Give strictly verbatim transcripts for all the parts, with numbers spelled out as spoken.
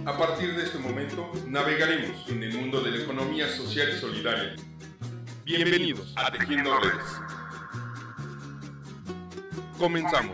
A partir de este momento, navegaremos en el mundo de la economía social y solidaria. Bienvenidos a Tejiendo Redes. Comenzamos.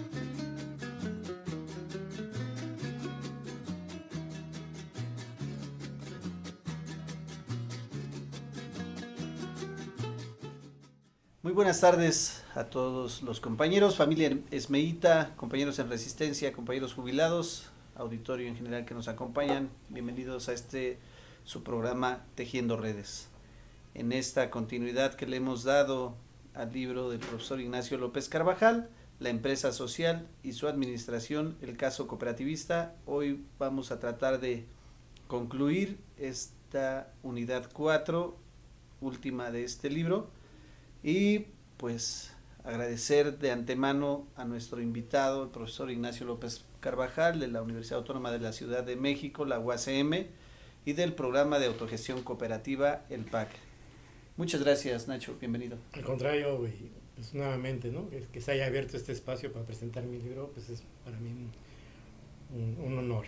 Muy buenas tardes a todos los compañeros, familia Esmeíta, compañeros en Resistencia, compañeros jubilados, auditorio en general que nos acompañan. Bienvenidos a este su programa Tejiendo Redes. En esta continuidad que le hemos dado al libro del profesor Ignacio López Carvajal, La empresa social y su administración, el caso cooperativista, hoy vamos a tratar de concluir esta unidad cuatro, última de este libro. Y pues agradecer de antemano a nuestro invitado, el profesor Ignacio López Carvajal, de la Universidad Autónoma de la Ciudad de México, la U A C M, y del programa de autogestión cooperativa, el P A C. Muchas gracias, Nacho, bienvenido. Al contrario, güey, pues nuevamente, ¿no? Que, que se haya abierto este espacio para presentar mi libro, pues es para mí un, un, un honor.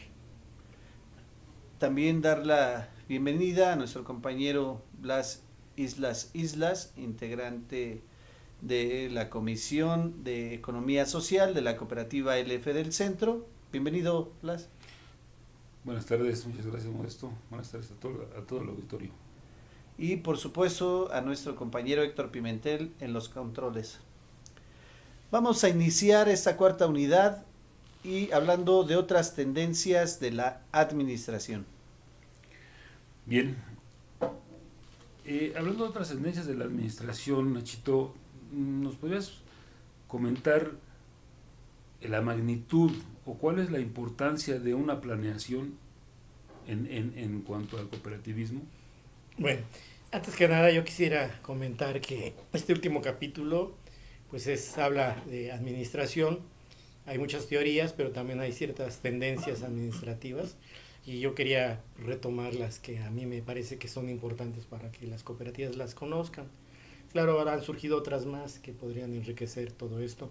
También dar la bienvenida a nuestro compañero Blas Islas Islas, integrante de la Comisión de Economía Social de la Cooperativa L F del Centro. Bienvenido, Blas. Buenas tardes, muchas gracias, Modesto. Buenas tardes a todo, a todo el auditorio. Y por supuesto a nuestro compañero Héctor Pimentel en los controles. Vamos a iniciar esta cuarta unidad y hablando de otras tendencias de la administración. Bien. Eh, hablando de otras tendencias de la administración, Nachito, ¿nos podrías comentar la magnitud o cuál es la importancia de una planeación en, en, en cuanto al cooperativismo? Bueno, antes que nada yo quisiera comentar que este último capítulo pues es, habla de administración. Hay muchas teorías, pero también hay ciertas tendencias administrativas. Y yo quería retomar las que a mí me parece que son importantes para que las cooperativas las conozcan. Claro, ahora han surgido otras más que podrían enriquecer todo esto.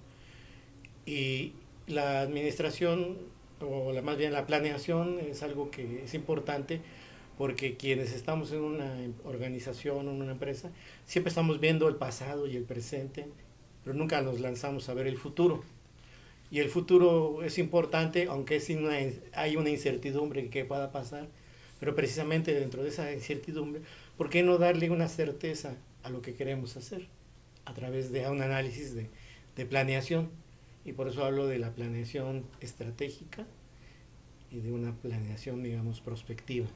Y la administración, o la, más bien la planeación, es algo que es importante porque quienes estamos en una organización o en una empresa, siempre estamos viendo el pasado y el presente, pero nunca nos lanzamos a ver el futuro. Y el futuro es importante, aunque es una, hay una incertidumbre que pueda pasar, pero precisamente dentro de esa incertidumbre, ¿por qué no darle una certeza a lo que queremos hacer? A través de un análisis de, de planeación. Y por eso hablo de la planeación estratégica y de una planeación, digamos, prospectiva.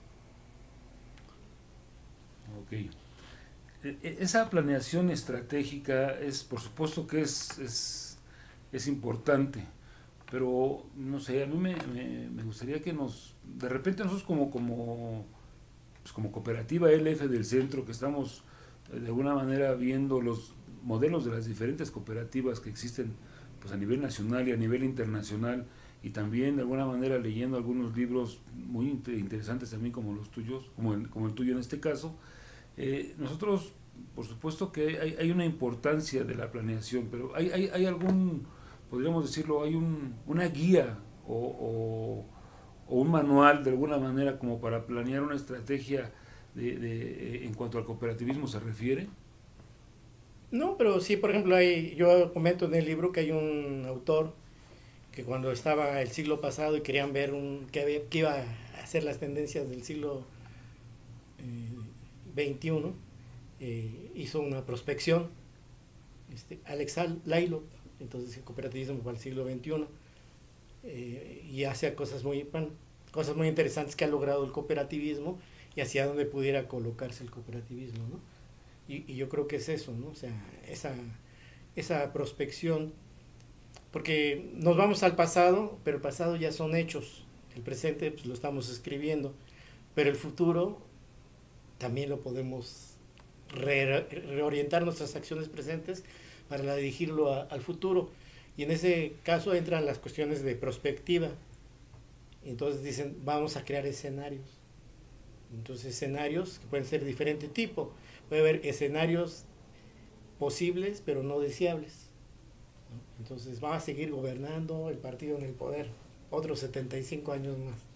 Ok. Esa planeación estratégica es, por supuesto que es... es es importante, pero no sé, a mí me, me, me gustaría que nos, de repente nosotros como, como, pues como cooperativa L F del Centro, que estamos de alguna manera viendo los modelos de las diferentes cooperativas que existen pues a nivel nacional y a nivel internacional, y también de alguna manera leyendo algunos libros muy interesantes también como los tuyos, como el, como el tuyo en este caso, eh, nosotros por supuesto que hay, hay una importancia de la planeación, pero hay, hay, hay algún, podríamos decirlo, hay un, una guía o, o, o un manual de alguna manera como para planear una estrategia de, de, en cuanto al cooperativismo se refiere. No, pero sí, por ejemplo, hay, yo comento en el libro que hay un autor que cuando estaba el siglo pasado y querían ver un, que, había, que iba a hacer las tendencias del siglo eh, veintiuno, eh, hizo una prospección, este, Alex Lailo, entonces el cooperativismo para el siglo veintiuno, eh, y hace cosas muy, bueno, cosas muy interesantes que ha logrado el cooperativismo y hacia dónde pudiera colocarse el cooperativismo, ¿no? Y, y yo creo que es eso, ¿no? O sea, esa, esa prospección, porque nos vamos al pasado, pero el pasado ya son hechos, el presente pues, lo estamos escribiendo, pero el futuro también lo podemos re, reorientar nuestras acciones presentes para dirigirlo a, al futuro. Y en ese caso entran las cuestiones de prospectiva. Entonces dicen, vamos a crear escenarios. Entonces escenarios que pueden ser de diferente tipo. Puede haber escenarios posibles, pero no deseables, ¿no? Entonces va a seguir gobernando el partido en el poder, otros setenta y cinco años más.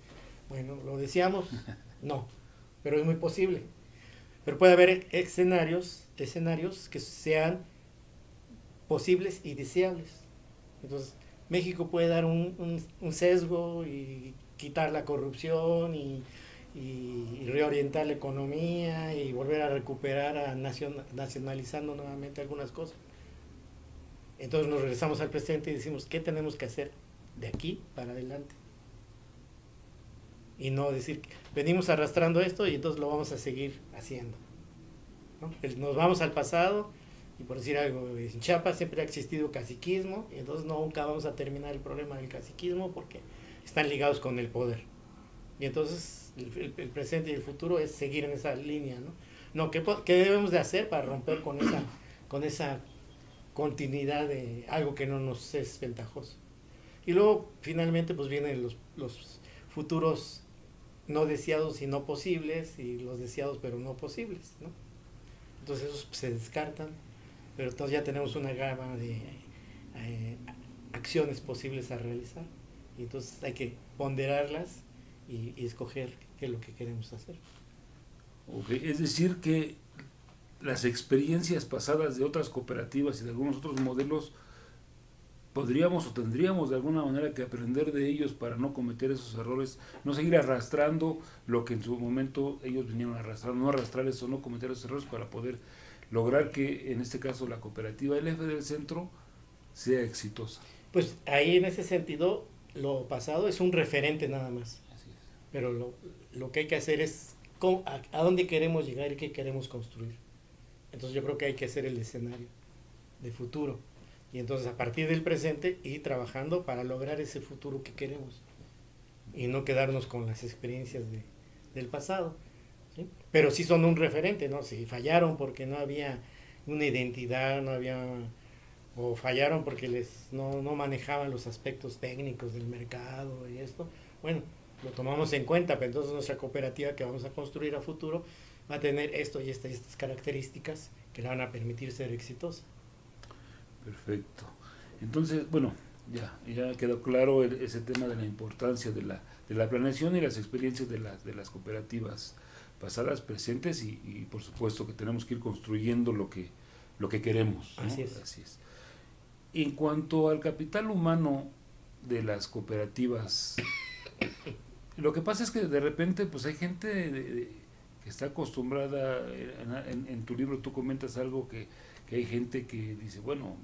Bueno, ¿lo deseamos? No, pero es muy posible. Pero puede haber escenarios, escenarios que sean posibles y deseables. Entonces, México puede dar un, un, un sesgo y quitar la corrupción y, y, y reorientar la economía y volver a recuperar, a nacion, nacionalizando nuevamente algunas cosas. Entonces nos regresamos al presente y decimos, ¿qué tenemos que hacer de aquí para adelante? Y no decir, venimos arrastrando esto y entonces lo vamos a seguir haciendo, ¿no? Nos vamos al pasado y, por decir algo, en Chiapas siempre ha existido caciquismo y entonces nunca vamos a terminar el problema del caciquismo porque están ligados con el poder. Y entonces el, el, el presente y el futuro es seguir en esa línea, ¿no? No, ¿qué, qué debemos de hacer para romper con esa, con esa continuidad de algo que no nos es ventajoso? Y luego finalmente pues vienen los, los futuros no deseados y no posibles, y los deseados pero no posibles, ¿no? Entonces esos se descartan, pero entonces ya tenemos una gama de eh, acciones posibles a realizar, y entonces hay que ponderarlas y, y escoger qué es lo que queremos hacer. Okay. Es decir que las experiencias pasadas de otras cooperativas y de algunos otros modelos podríamos o tendríamos de alguna manera que aprender de ellos para no cometer esos errores, no seguir arrastrando lo que en su momento ellos vinieron a arrastrar, no arrastrar eso, no cometer esos errores para poder lograr que en este caso la cooperativa L F del Centro sea exitosa. Pues ahí en ese sentido lo pasado es un referente nada más. Así es. Pero lo, lo que hay que hacer es cómo, a, a dónde queremos llegar y qué queremos construir. Entonces yo creo que hay que hacer el escenario de futuro. Y entonces a partir del presente ir trabajando para lograr ese futuro que queremos. Y no quedarnos con las experiencias de, del pasado, ¿sí? Pero sí son un referente, ¿no? Si fallaron porque no había una identidad, no había... o fallaron porque les no, no manejaban los aspectos técnicos del mercado y esto, bueno, lo tomamos en cuenta, pero entonces nuestra cooperativa que vamos a construir a futuro va a tener esto y estas, estas características que le van a permitir ser exitosa. Perfecto. Entonces, bueno, ya, ya quedó claro el, ese tema de la importancia de la, de la planeación y las experiencias de, la, de las cooperativas pasadas, presentes y, y por supuesto que tenemos que ir construyendo lo que, lo que queremos, ¿no? Así es. Así es. En cuanto al capital humano de las cooperativas, lo que pasa es que de repente pues hay gente de, de, que está acostumbrada, en, en, en tu libro tú comentas algo que, que hay gente que dice, bueno,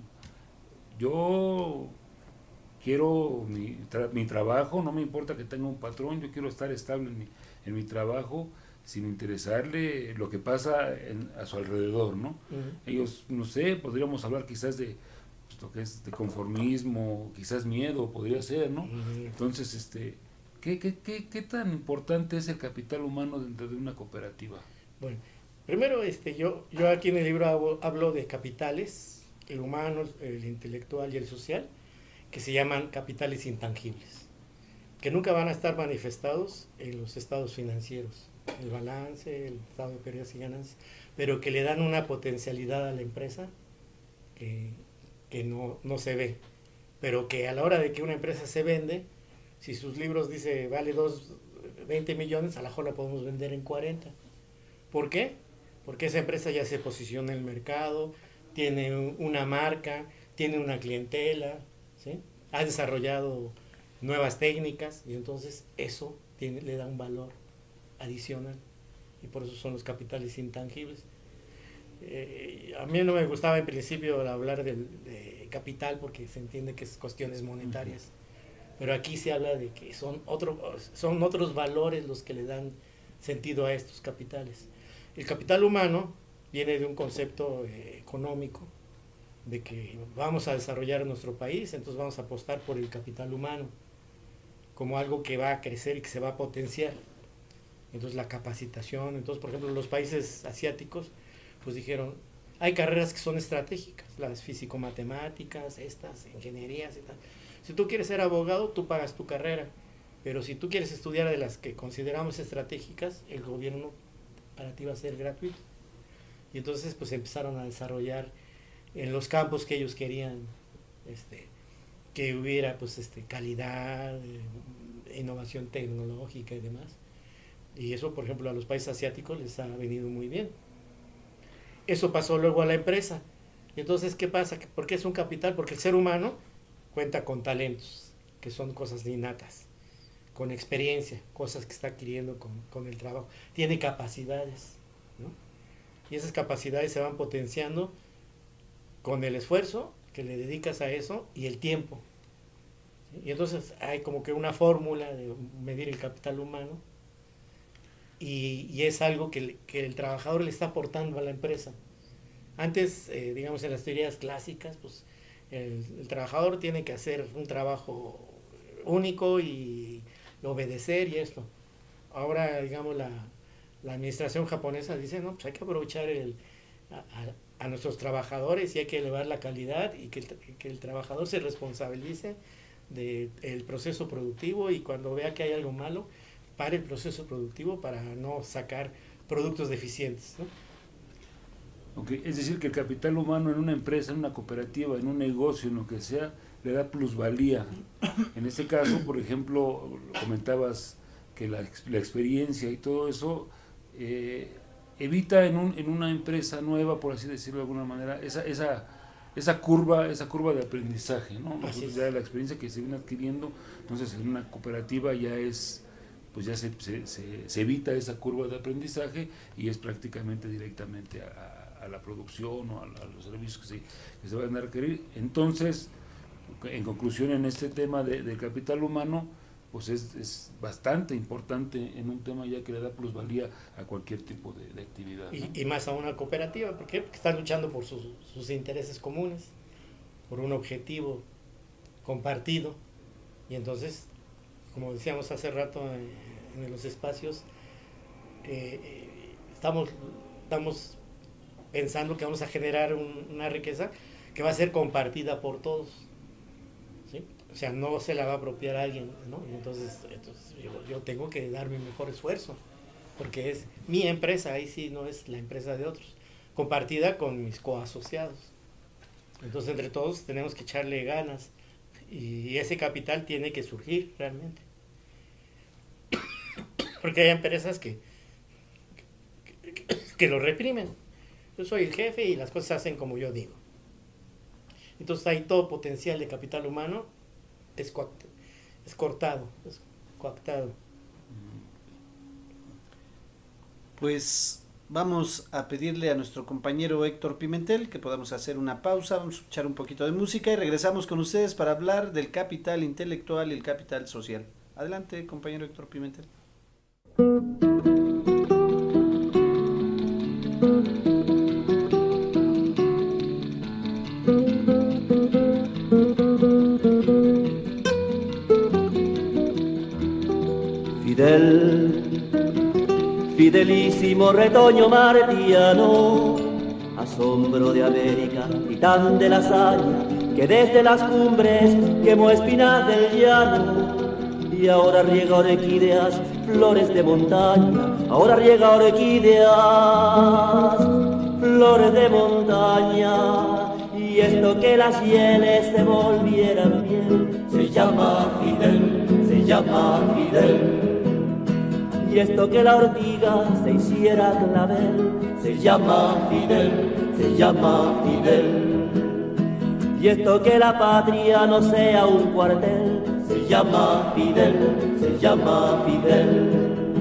yo quiero mi, tra mi trabajo, no me importa que tenga un patrón, yo quiero estar estable en mi, en mi trabajo sin interesarle lo que pasa en, a su alrededor, ¿no? Uh-huh. Ellos, no sé, podríamos hablar quizás de pues, lo que es de conformismo, quizás miedo, podría ser, ¿no? Uh-huh. Entonces, este, ¿qué, qué, qué, ¿qué tan importante es el capital humano dentro de una cooperativa? Bueno, primero, este, yo, yo aquí en el libro hablo, hablo de capitales, el humano, el intelectual y el social, que se llaman capitales intangibles, que nunca van a estar manifestados en los estados financieros, el balance, el estado de pérdidas y ganancias, pero que le dan una potencialidad a la empresa que, que no, no se ve, pero que a la hora de que una empresa se vende, si sus libros dice vale dos, veinte millones, a lo mejor la podemos vender en cuarenta. ¿Por qué? Porque esa empresa ya se posiciona en el mercado, tiene una marca, tiene una clientela, ¿sí? Ha desarrollado nuevas técnicas y entonces eso tiene, le da un valor adicional y por eso son los capitales intangibles. Eh, a mí no me gustaba en principio hablar de, de capital porque se entiende que es cuestiones monetarias, pero aquí se habla de que son, otro, son otros valores los que le dan sentido a estos capitales. El capital humano viene de un concepto eh, económico, de que vamos a desarrollar nuestro país, entonces vamos a apostar por el capital humano como algo que va a crecer y que se va a potenciar. Entonces la capacitación, entonces por ejemplo los países asiáticos pues dijeron, hay carreras que son estratégicas, las físico-matemáticas, estas, ingenierías y tal. Si tú quieres ser abogado, tú pagas tu carrera, pero si tú quieres estudiar de las que consideramos estratégicas, el gobierno para ti va a ser gratuito. Y entonces pues empezaron a desarrollar en los campos que ellos querían, este, que hubiera pues este calidad, eh, innovación tecnológica y demás. Y eso, por ejemplo, a los países asiáticos les ha venido muy bien. Eso pasó luego a la empresa. Y entonces, ¿qué pasa? ¿Por qué es un capital? Porque el ser humano cuenta con talentos, que son cosas innatas, con experiencia, cosas que está adquiriendo con, con el trabajo. Tiene capacidades, ¿no? Y esas capacidades se van potenciando con el esfuerzo que le dedicas a eso y el tiempo. ¿Sí? Y entonces hay como que una fórmula de medir el capital humano y, y es algo que, que el trabajador le está aportando a la empresa. Antes, eh, digamos, en las teorías clásicas, pues el, el trabajador tiene que hacer un trabajo único y obedecer y esto. Ahora, digamos, la, la administración japonesa dice, no, pues hay que aprovechar el, a, a, a nuestros trabajadores y hay que elevar la calidad y que el, que el trabajador se responsabilice del proceso productivo y cuando vea que hay algo malo, pare el proceso productivo para no sacar productos deficientes, ¿no? Okay. Es decir, que el capital humano en una empresa, en una cooperativa, en un negocio, en lo que sea, le da plusvalía. En este caso, por ejemplo, comentabas que la, la experiencia y todo eso eh, evita en, un, en una empresa nueva, por así decirlo de alguna manera, esa, esa, esa curva esa curva de aprendizaje, ¿no? Nosotros ya la experiencia que se viene adquiriendo, entonces en una cooperativa ya es, pues ya se, se, se, se evita esa curva de aprendizaje y es prácticamente directamente a, a la producción o a, a los servicios que se, que se van a requerir. Entonces, en conclusión, en este tema de, de capital humano, pues es, es bastante importante en un tema ya que le da plusvalía a cualquier tipo de, de actividad, ¿no? Y, y más a una cooperativa, ¿por qué? Porque están luchando por sus, sus intereses comunes, por un objetivo compartido, y entonces, como decíamos hace rato en, en los espacios, eh, eh, estamos, estamos pensando que vamos a generar un, una riqueza que va a ser compartida por todos, ¿sí? O sea, no se la va a apropiar a alguien, ¿no? Y entonces, entonces yo, yo tengo que dar mi mejor esfuerzo, porque es mi empresa, ahí sí no es la empresa de otros, compartida con mis coasociados. Entonces, entre todos tenemos que echarle ganas y ese capital tiene que surgir realmente. Porque hay empresas que, que, que lo reprimen. Yo soy el jefe y las cosas se hacen como yo digo. Entonces ahí todo potencial de capital humano es, coact es cortado, es coactado. Pues vamos a pedirle a nuestro compañero Héctor Pimentel que podamos hacer una pausa, vamos a escuchar un poquito de música y regresamos con ustedes para hablar del capital intelectual y el capital social. Adelante, compañero Héctor Pimentel. Fidel, fidelísimo retoño martiano, asombro de América, titán de la hazaña, que desde las cumbres quemó espinas del llano, y ahora riega orquídeas, flores de montaña, ahora riega orquídeas, flores de montaña, y esto que las hieles se volvieran miel, se llama Fidel, se llama Fidel. Y esto que la ortiga se hiciera clavel, se llama Fidel, se llama Fidel. Y esto que la patria no sea un cuartel, se llama Fidel, se llama Fidel.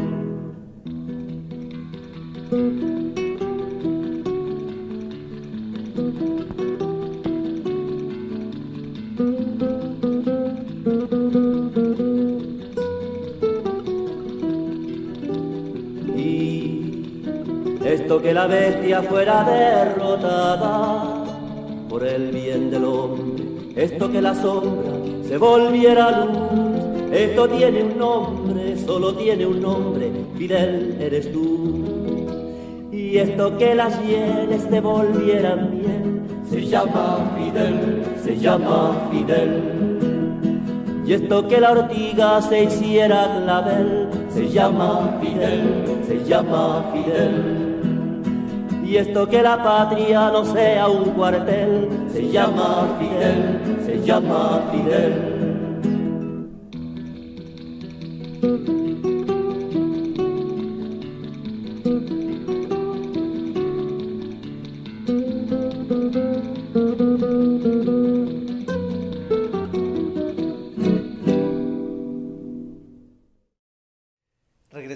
Esto que la bestia fuera derrotada por el bien del hombre, esto que la sombra se volviera luz, esto tiene un nombre, solo tiene un nombre, Fidel eres tú. Y esto que las hieles se volvieran miel, se llama Fidel, se llama Fidel. Y esto que la ortiga se hiciera clavel, se llama Fidel, se llama Fidel. Y esto que la patria no sea un cuartel, se llama Fidel, se llama Fidel.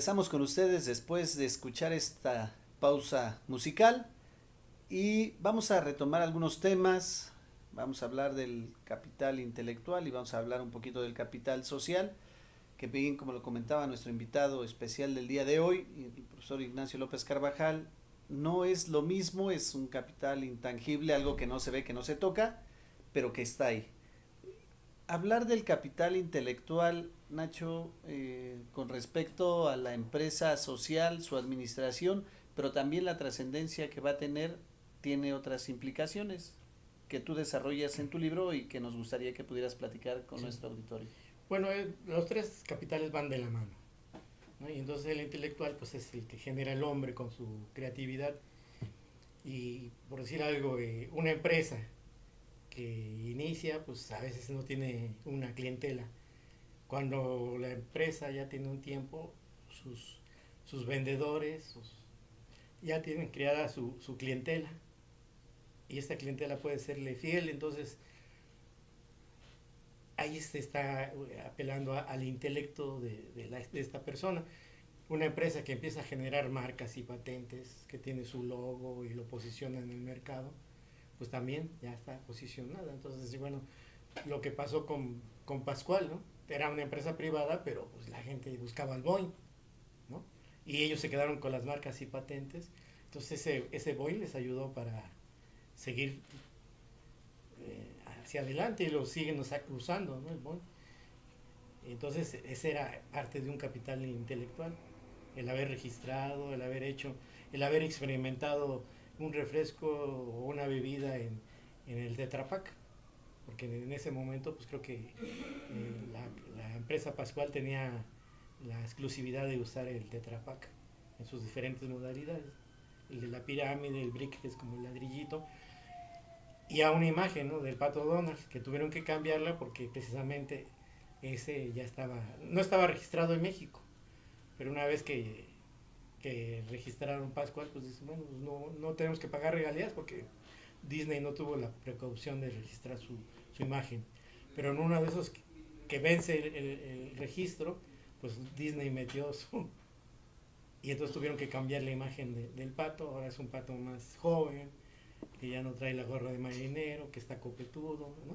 regresamos con ustedes después de escuchar esta pausa musical y vamos a retomar algunos temas. Vamos a hablar del capital intelectual y vamos a hablar un poquito del capital social, que bien como lo comentaba nuestro invitado especial del día de hoy, el profesor Ignacio López Carvajal, no es lo mismo, es un capital intangible, algo que no se ve, que no se toca, pero que está ahí. Hablar del capital intelectual, Nacho, eh, con respecto a la empresa social, su administración, pero también la trascendencia que va a tener, tiene otras implicaciones que tú desarrollas en tu libro y que nos gustaría que pudieras platicar con sí. nuestro auditorio. Bueno, eh, los tres capitales van de la mano, ¿no? Y entonces el intelectual pues es el que genera el hombre con su creatividad y, por decir algo, eh, una empresa que inicia pues a veces no tiene una clientela. Cuando la empresa ya tiene un tiempo, sus, sus vendedores sus, ya tienen creada su, su clientela y esta clientela puede serle fiel, entonces ahí se está apelando a, al intelecto de, de, la, de esta persona. Una empresa que empieza a generar marcas y patentes, que tiene su logo y lo posiciona en el mercado, pues también ya está posicionada. Entonces, bueno, lo que pasó con, con Pascual, ¿no? Era una empresa privada, pero pues la gente buscaba el Boeing, ¿no? Y ellos se quedaron con las marcas y patentes. Entonces ese, ese Boeing les ayudó para seguir eh, hacia adelante y lo siguen usando, ¿no? El Boeing. Entonces ese era parte de un capital intelectual, el haber registrado, el haber hecho, el haber experimentado un refresco o una bebida en, en el Tetra Pak, porque en ese momento pues creo que eh, la, la empresa Pascual tenía la exclusividad de usar el Tetra Pak en sus diferentes modalidades, el de la pirámide, el brick, que es como el ladrillito, y a una imagen, ¿no?, del Pato Donald, que tuvieron que cambiarla porque precisamente ese ya estaba, no estaba registrado en México, pero una vez que, que registraron Pascual, pues dicen, bueno, pues no, no tenemos que pagar regalías porque Disney no tuvo la precaución de registrar su, su imagen, pero en uno de esos que, que vence el, el, el registro, pues Disney metió su, y entonces tuvieron que cambiar la imagen de, del pato. Ahora es un pato más joven, que ya no trae la gorra de marinero, que está copetudo, ¿no?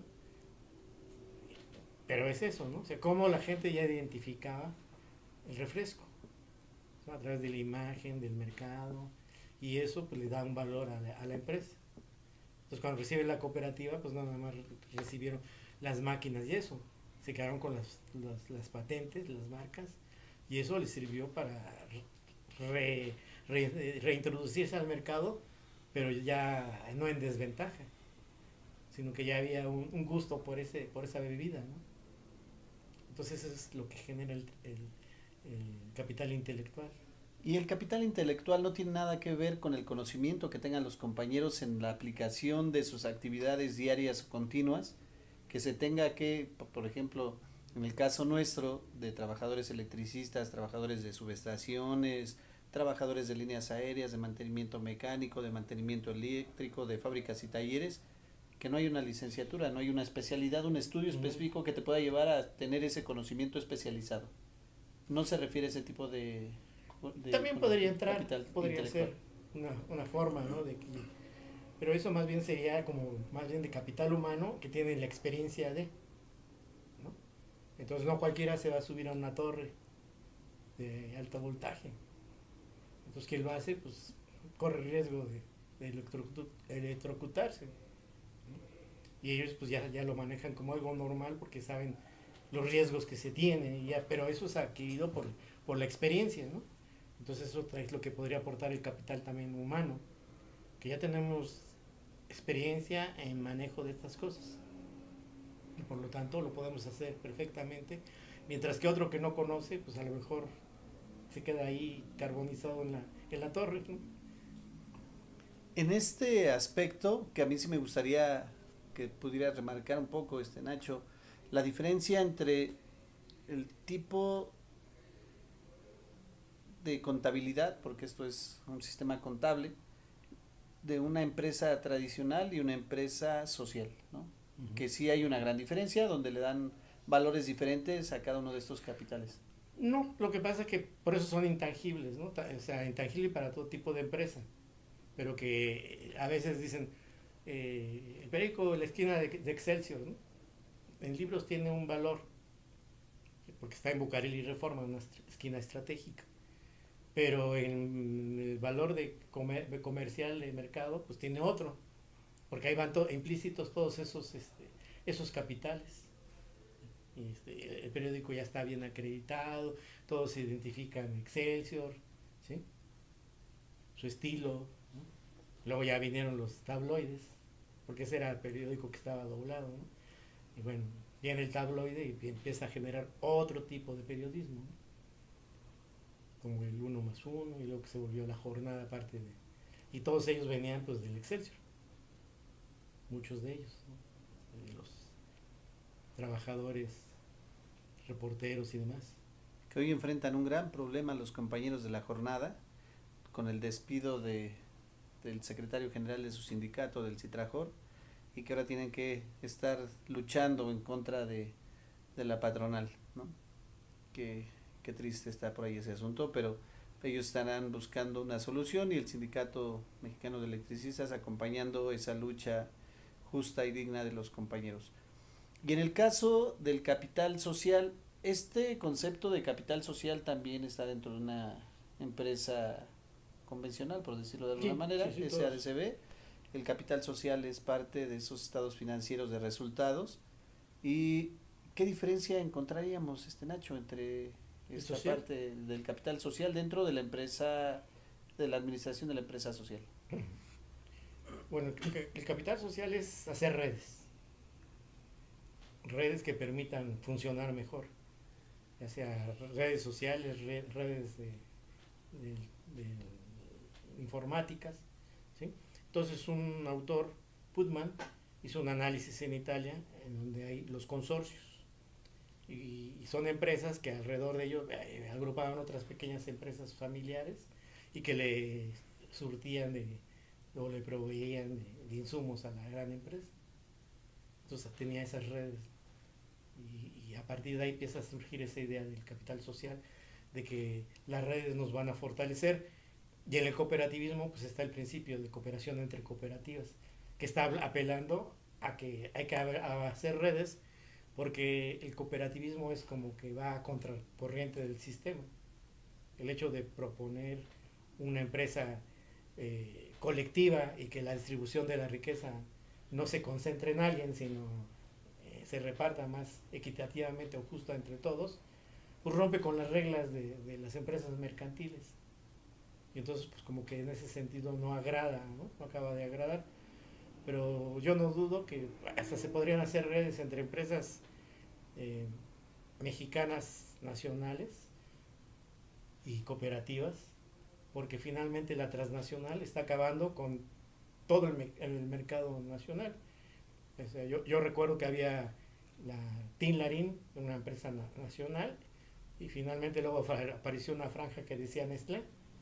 Pero es eso, ¿no? O sea, cómo la gente ya identificaba el refresco, ¿no?, a través de la imagen, del mercado, y eso pues le da un valor a la, a la empresa. Entonces cuando recibe la cooperativa, pues nada más recibieron las máquinas y eso, se quedaron con las, las, las patentes, las marcas, y eso les sirvió para re, re, reintroducirse al mercado, pero ya no en desventaja, sino que ya había un, un gusto por ese por esa bebida, ¿no? Entonces eso es lo que genera el, el, el capital intelectual. Y el capital intelectual no tiene nada que ver con el conocimiento que tengan los compañeros en la aplicación de sus actividades diarias o continuas, que se tenga que, por ejemplo, en el caso nuestro, de trabajadores electricistas, trabajadores de subestaciones, trabajadores de líneas aéreas, de mantenimiento mecánico, de mantenimiento eléctrico, de fábricas y talleres, que no hay una licenciatura, no hay una especialidad, un estudio específico que te pueda llevar a tener ese conocimiento especializado. No se refiere a ese tipo de... de También podría entrar, podría ser una, una forma, ¿no?, de que, pero eso más bien sería como, más bien de capital humano que tiene la experiencia de, ¿no? Entonces no cualquiera se va a subir a una torre de alto voltaje. Entonces, ¿qué él va a hacer? Pues corre riesgo de, de electrocu- electrocutarse, ¿no? Y ellos pues ya, ya lo manejan como algo normal porque saben los riesgos que se tienen, y ya, pero eso es adquirido por, por la experiencia, ¿no? Entonces eso es lo que podría aportar el capital también humano, que ya tenemos experiencia en manejo de estas cosas y por lo tanto lo podemos hacer perfectamente, mientras que otro que no conoce pues a lo mejor se queda ahí carbonizado en la, en la torre, ¿no? En este aspecto, que a mí sí me gustaría que pudiera remarcar un poco, este Nacho, la diferencia entre el tipo de contabilidad, porque esto es un sistema contable, de una empresa tradicional y una empresa social, ¿no? Uh-huh. Que sí hay una gran diferencia, donde le dan valores diferentes a cada uno de estos capitales. No, lo que pasa es que por eso son intangibles, ¿no? O sea, intangible para todo tipo de empresa, pero que a veces dicen, eh, el periódico La Esquina de, de Excelsior, ¿no? En libros tiene un valor, porque está en Bucareli Reforma, una esquina estratégica, pero en el valor de, comer, de comercial de mercado, pues tiene otro, porque ahí van to, implícitos todos esos, este, esos capitales. Y este, el periódico ya está bien acreditado, todos se identifican Excelsior, ¿sí? Su estilo, ¿no? Luego ya vinieron los tabloides, porque ese era el periódico que estaba doblado, ¿no? Y bueno, viene el tabloide y empieza a generar otro tipo de periodismo, ¿no? Como el uno más uno, y luego que se volvió La Jornada, aparte de... Y todos ellos venían pues del Excelsior, muchos de ellos, ¿no? De los trabajadores, reporteros y demás. Que hoy enfrentan un gran problema los compañeros de La Jornada, con el despido de, del secretario general de su sindicato, del Citrajor, y que ahora tienen que estar luchando en contra de, de la patronal, ¿no? Que, qué triste está por ahí ese asunto, pero ellos estarán buscando una solución y el Sindicato Mexicano de Electricistas acompañando esa lucha justa y digna de los compañeros. Y en el caso del capital social, este concepto de capital social también está dentro de una empresa convencional, por decirlo de alguna sí, manera, sí, sí, S A D C B. El capital social es parte de esos estados financieros de resultados. ¿Y qué diferencia encontraríamos, este Nacho, entre esta social? parte del capital social dentro de la empresa, de la administración de la empresa social? Bueno, el capital social es hacer redes, redes que permitan funcionar mejor, ya sea redes sociales, red, redes de, de, de informáticas, ¿sí? Entonces un autor, Putman, hizo un análisis en Italia en donde hay los consorcios y, y son empresas que alrededor de ellos eh, agrupaban otras pequeñas empresas familiares y que le surtían de, o le proveían de, de insumos a la gran empresa. Entonces tenía esas redes y, y a partir de ahí empieza a surgir esa idea del capital social, de que las redes nos van a fortalecer. Y en el cooperativismo pues está el principio de cooperación entre cooperativas, que está apelando a que hay que hacer redes, porque el cooperativismo es como que va a contracorriente del sistema. El hecho de proponer una empresa eh, colectiva y que la distribución de la riqueza no se concentre en alguien, sino eh, se reparta más equitativamente o justa entre todos, pues rompe con las reglas de, de las empresas mercantiles. Y entonces pues como que en ese sentido no agrada, ¿no? No acaba de agradar, pero yo no dudo que hasta se podrían hacer redes entre empresas eh, mexicanas nacionales y cooperativas, porque finalmente la transnacional está acabando con todo el, el mercado nacional. O sea, yo, yo recuerdo que había la Tinlarín, una empresa na nacional, y finalmente luego apareció una franja que decía Nestlé,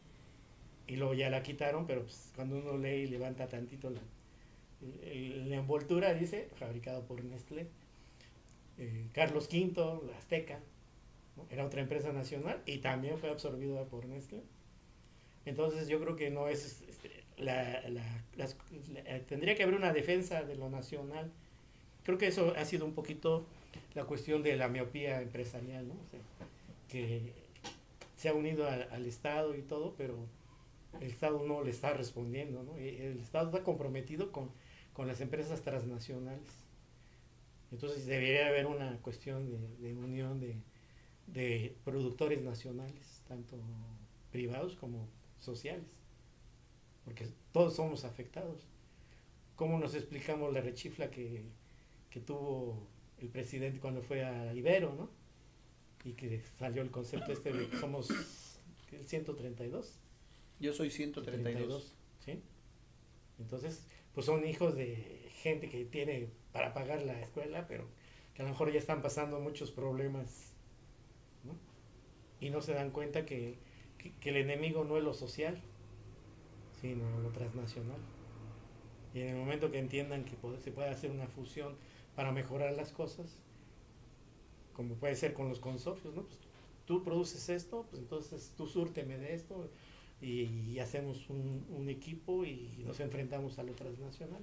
y luego ya la quitaron, pero pues cuando uno lee y levanta tantito la, el, la envoltura, dice fabricado por Nestlé. eh, Carlos Quinto, la Azteca, ¿no? Era otra empresa nacional y también fue absorbida por Nestlé. Entonces yo creo que no es este, la, la, las, la, tendría que haber una defensa de lo nacional. Creo que eso ha sido un poquito la cuestión de la miopía empresarial, ¿no? O sea, que se ha unido a, al Estado y todo, pero el Estado no le está respondiendo, ¿no? El Estado está comprometido con, con las empresas transnacionales. Entonces debería haber una cuestión de, de unión de, de productores nacionales, tanto privados como sociales, porque todos somos afectados. ¿Cómo nos explicamos la rechifla que, que tuvo el presidente cuando fue a Ibero, ¿no? Y que salió el concepto este de que somos el ciento treinta y dos? Yo soy ciento treinta y dos. ¿Sí? Entonces, pues son hijos de gente que tiene para pagar la escuela, pero que a lo mejor ya están pasando muchos problemas, ¿no? Y no se dan cuenta que, que, que el enemigo no es lo social, sino lo transnacional. Y en el momento que entiendan que puede, se puede hacer una fusión para mejorar las cosas, como puede ser con los consorcios, ¿no? Pues tú produces esto, pues entonces tú súrteme de esto, y, y hacemos un, un equipo y nos enfrentamos a lo transnacional.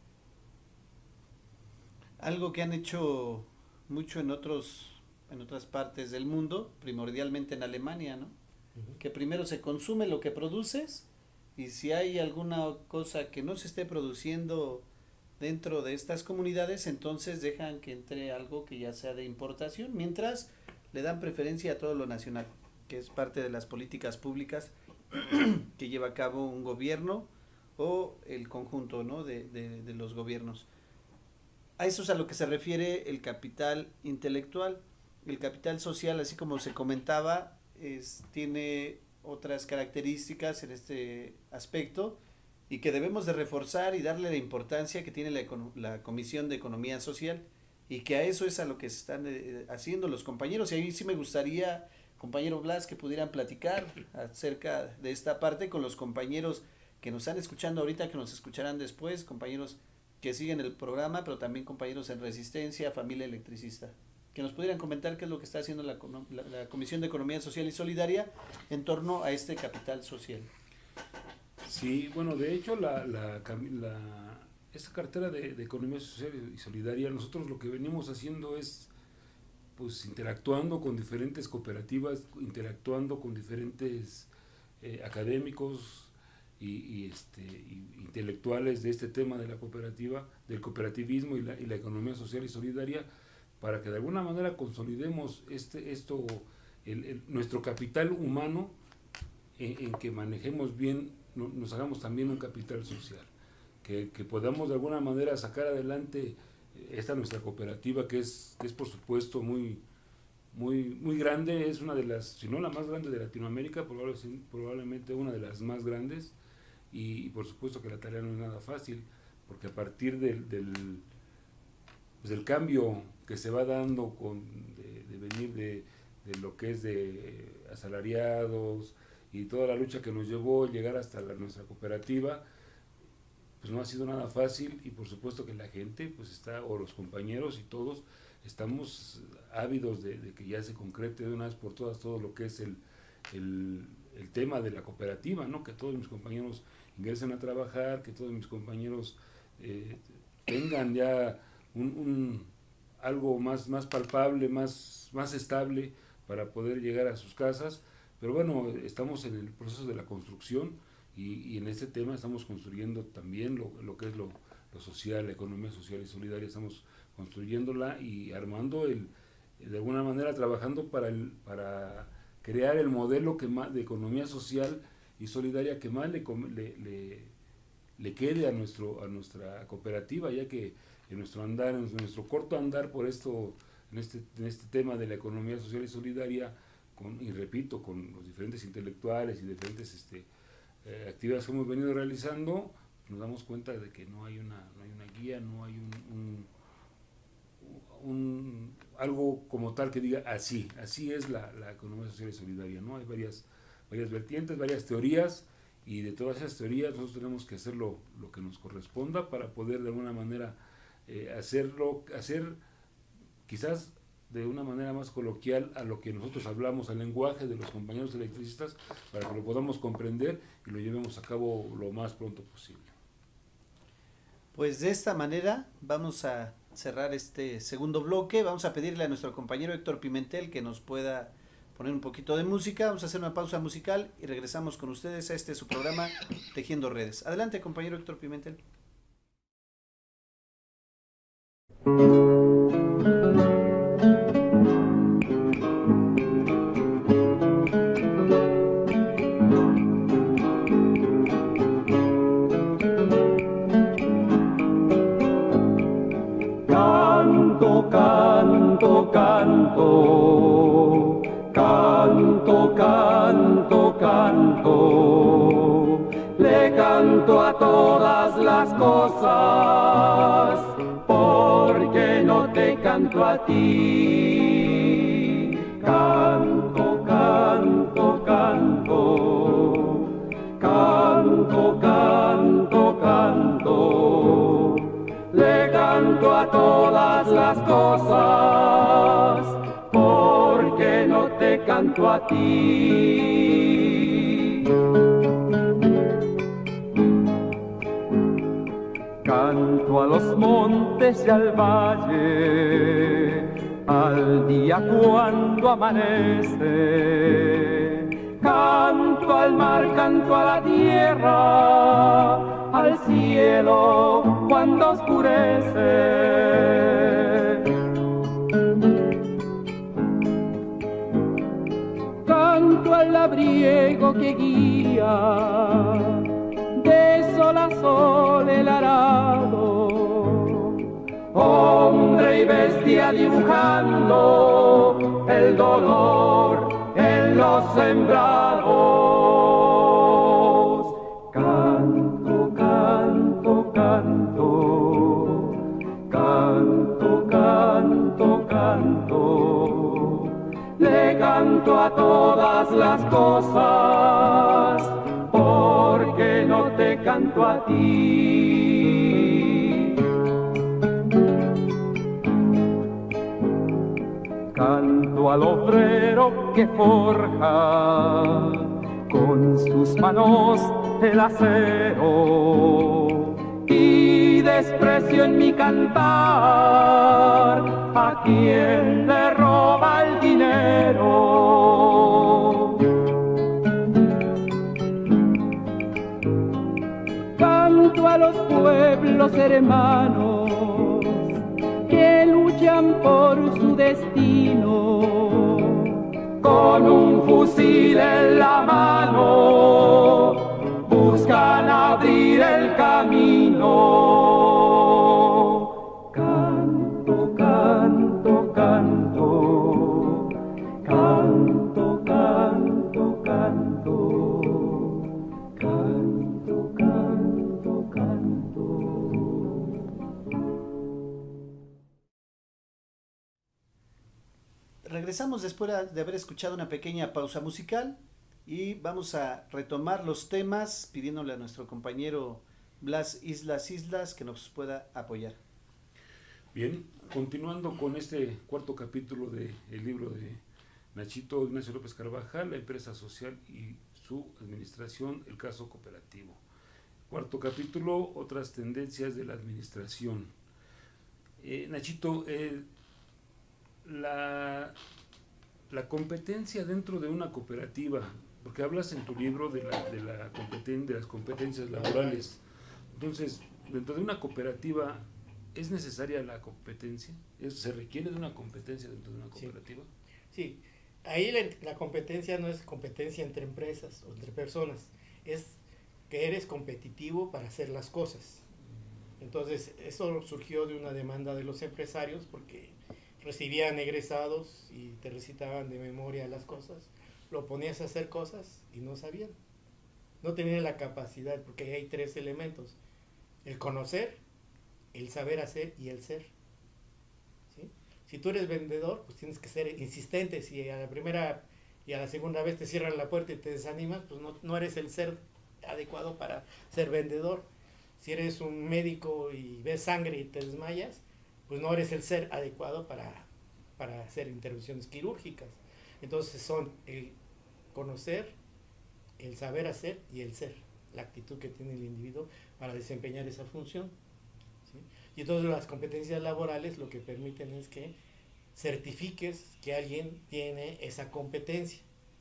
Algo que han hecho mucho en otros en otras partes del mundo, primordialmente en Alemania, ¿no? Uh-huh. Que primero se consume lo que produces, y si hay alguna cosa que no se esté produciendo dentro de estas comunidades, entonces dejan que entre algo que ya sea de importación, mientras le dan preferencia a todo lo nacional, que es parte de las políticas públicas que lleva a cabo un gobierno o el conjunto, ¿no? de, de, de los gobiernos. A eso es a lo que se refiere el capital intelectual. El capital social, así como se comentaba, es, tiene otras características en este aspecto, y que debemos de reforzar y darle la importancia que tiene la, la Comisión de Economía Social, y que a eso es a lo que se están eh, haciendo los compañeros. Y ahí sí me gustaría, compañero Blas, que pudieran platicar acerca de esta parte con los compañeros que nos están escuchando ahorita, que nos escucharán después, compañeros que siguen el programa, pero también compañeros en Resistencia, Familia Electricista, que nos pudieran comentar qué es lo que está haciendo la, la, la Comisión de Economía Social y Solidaria en torno a este capital social. Sí, bueno, de hecho, la, la, la, esta cartera de, de Economía Social y Solidaria, nosotros lo que venimos haciendo es, pues, interactuando con diferentes cooperativas, interactuando con diferentes eh, académicos y, y, este, y intelectuales de este tema de la cooperativa, del cooperativismo y la, y la economía social y solidaria, para que de alguna manera consolidemos este, esto, el, el, nuestro capital humano, en, en que manejemos bien, no, nos hagamos también un capital social, que, que podamos de alguna manera sacar adelante esta nuestra cooperativa, que es, que es por supuesto muy, muy, muy grande, es una de las, si no la más grande de Latinoamérica, probablemente, probablemente una de las más grandes, y, y por supuesto que la tarea no es nada fácil, porque a partir del, del, pues del cambio que se va dando con de, de venir de, de lo que es de asalariados y toda la lucha que nos llevó a llegar hasta la, nuestra cooperativa, pues no ha sido nada fácil, y por supuesto que la gente, pues está, o los compañeros y todos, estamos ávidos de, de que ya se concrete de una vez por todas todo lo que es el, el, el tema de la cooperativa, ¿no? Que todos mis compañeros ingresen a trabajar, que todos mis compañeros eh, tengan ya un, un algo más, más palpable, más, más estable para poder llegar a sus casas. Pero bueno, estamos en el proceso de la construcción, y, y en este tema estamos construyendo también lo, lo que es lo, lo social, la economía social y solidaria, estamos construyéndola y armando, el, de alguna manera trabajando para, el, para crear el modelo que más, de economía social y solidaria que más le, le, le, le quede a, nuestro, a nuestra cooperativa, ya que en nuestro andar, en nuestro corto andar por esto, en este, en este tema de la economía social y solidaria, con, y repito, con los diferentes intelectuales y diferentes este, eh, actividades que hemos venido realizando, nos damos cuenta de que no hay una, no hay una guía, no hay un, un, un algo como tal que diga así, así es la, la economía social y solidaria, ¿no? Hay varias, varias vertientes, varias teorías, y de todas esas teorías nosotros tenemos que hacer lo, lo que nos corresponda para poder de alguna manera eh, hacerlo, hacer quizás de una manera más coloquial a lo que nosotros hablamos, al lenguaje de los compañeros electricistas, para que lo podamos comprender y lo llevemos a cabo lo más pronto posible. Pues de esta manera vamos a cerrar este segundo bloque. Vamos a pedirle a nuestro compañero Héctor Pimentel que nos pueda poner un poquito de música. Vamos a hacer una pausa musical y regresamos con ustedes a este su programa Tejiendo Redes. Adelante, compañero Héctor Pimentel. Canto, canto, canto, canto, canto, canto, le canto a todas las cosas, porque no te canto a ti. Canto, canto, canto, canto, canto, canto, le canto a todas las cosas, porque no te canto a ti. Canto a los montes y al valle, al día cuando amanece. Canto al mar, canto a la tierra, al cielo cuando oscurece. Canto al labriego que guía de sol a sol el arado, hombre y bestia dibujando el dolor en los sembrados. Canto, canto, canto, canto, canto, canto, le canto a todas las cosas, porque no te canto a ti. Canto al obrero que forja con sus manos el acero, y desprecio en mi cantar a quien le roba el dinero. Canto a los pueblos hermanos que luchan por su destino, con un fusil en la mano buscan abrir el camino. Canto, canto, canto, canto, canto, canto, canto, canto, canto. Regresamos después de haber escuchado una pequeña pausa musical y vamos a retomar los temas pidiéndole a nuestro compañero Blas Islas Islas que nos pueda apoyar. Bien, continuando con este cuarto capítulo del libro de Nachito Ignacio López Carvajal, la empresa social y su administración, el caso cooperativo. Cuarto capítulo, otras tendencias de la administración. Eh, Nachito, eh, la, la competencia dentro de una cooperativa, porque hablas en tu libro de, la, de, la competen- de las competencias laborales. Entonces, dentro de una cooperativa, ¿es necesaria la competencia? ¿Es, ¿Se requiere de una competencia dentro de una cooperativa? Sí, sí. Ahí la, la competencia no es competencia entre empresas o entre personas, es que eres competitivo para hacer las cosas. Entonces, eso surgió de una demanda de los empresarios porque recibían egresados y te recitaban de memoria las cosas, lo ponías a hacer cosas y no sabían, no tenían la capacidad, porque ahí hay tres elementos: el conocer, el saber hacer y el ser. ¿Sí? Si tú eres vendedor, pues tienes que ser insistente. Si a la primera y a la segunda vez te cierran la puerta y te desanimas, pues no, no eres el ser adecuado para ser vendedor. Si eres un médico y ves sangre y te desmayas, pues no eres el ser adecuado para, para hacer intervenciones quirúrgicas. Entonces son el conocer, el saber hacer y el ser, la actitud que tiene el individuo para desempeñar esa función. ¿Sí? Y entonces las competencias laborales lo que permiten es que certifiques que alguien tiene esa competencia.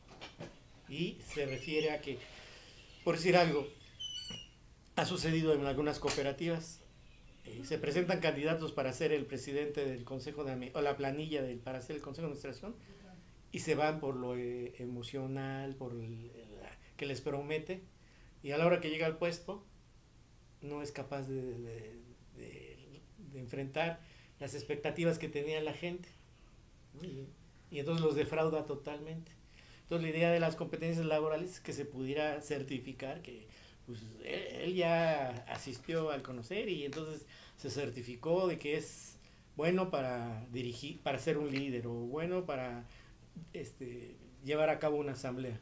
Y se refiere a que, por decir algo, ha sucedido en algunas cooperativas, eh, se presentan candidatos para ser el presidente del consejo de o la planilla del, para ser el consejo de administración, y se van por lo eh, emocional, por el, el, que les promete, y a la hora que llega al puesto no es capaz de, de, de, de enfrentar las expectativas que tenía la gente, ¿no? y, y entonces los defrauda totalmente. Entonces la idea de las competencias laborales es que se pudiera certificar que pues, él, él ya asistió al conocer y entonces se certificó de que es bueno para dirigir, para ser un líder, o bueno para este, llevar a cabo una asamblea.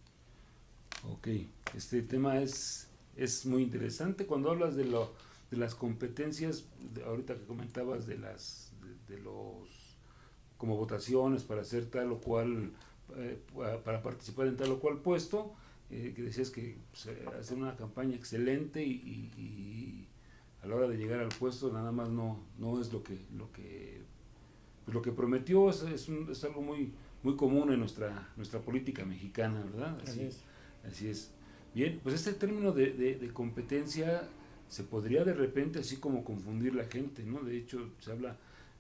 Ok, este tema es, es muy interesante. Cuando hablas de, lo, de las competencias, de, ahorita que comentabas de las de, de los como votaciones para hacer tal o cual eh, para participar en tal o cual puesto, eh, que decías que pues, hacer una campaña excelente y, y, y a la hora de llegar al puesto nada más no, no es lo que, lo que, pues lo que prometió, es, es, un, es algo muy, muy común en nuestra, nuestra política mexicana, ¿verdad? Así, Así es. Así es. Bien, pues este término de, de, de competencia se podría de repente así como confundir la gente, ¿no? De hecho, se habla,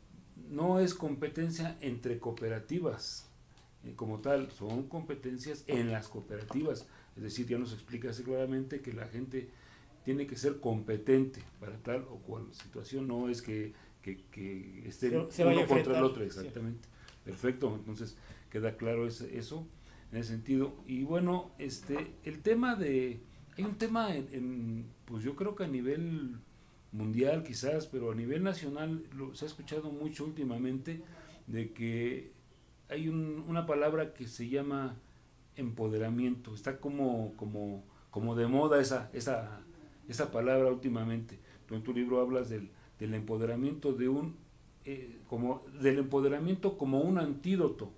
no es competencia entre cooperativas eh, como tal, son competencias en las cooperativas, es decir, ya nos explica así claramente que la gente tiene que ser competente para tal o cual situación, no es que, que, que estén se, se uno contra el otro, sí. exactamente. Perfecto, entonces queda claro ese, eso en ese sentido. Y bueno, este el tema de, hay un tema en, en pues yo creo que a nivel mundial quizás, pero a nivel nacional lo, se ha escuchado mucho últimamente de que hay un, una palabra que se llama empoderamiento, está como, como, como de moda esa, esa, esa palabra últimamente. Tú en tu libro hablas del, del empoderamiento de un eh, como del empoderamiento como un antídoto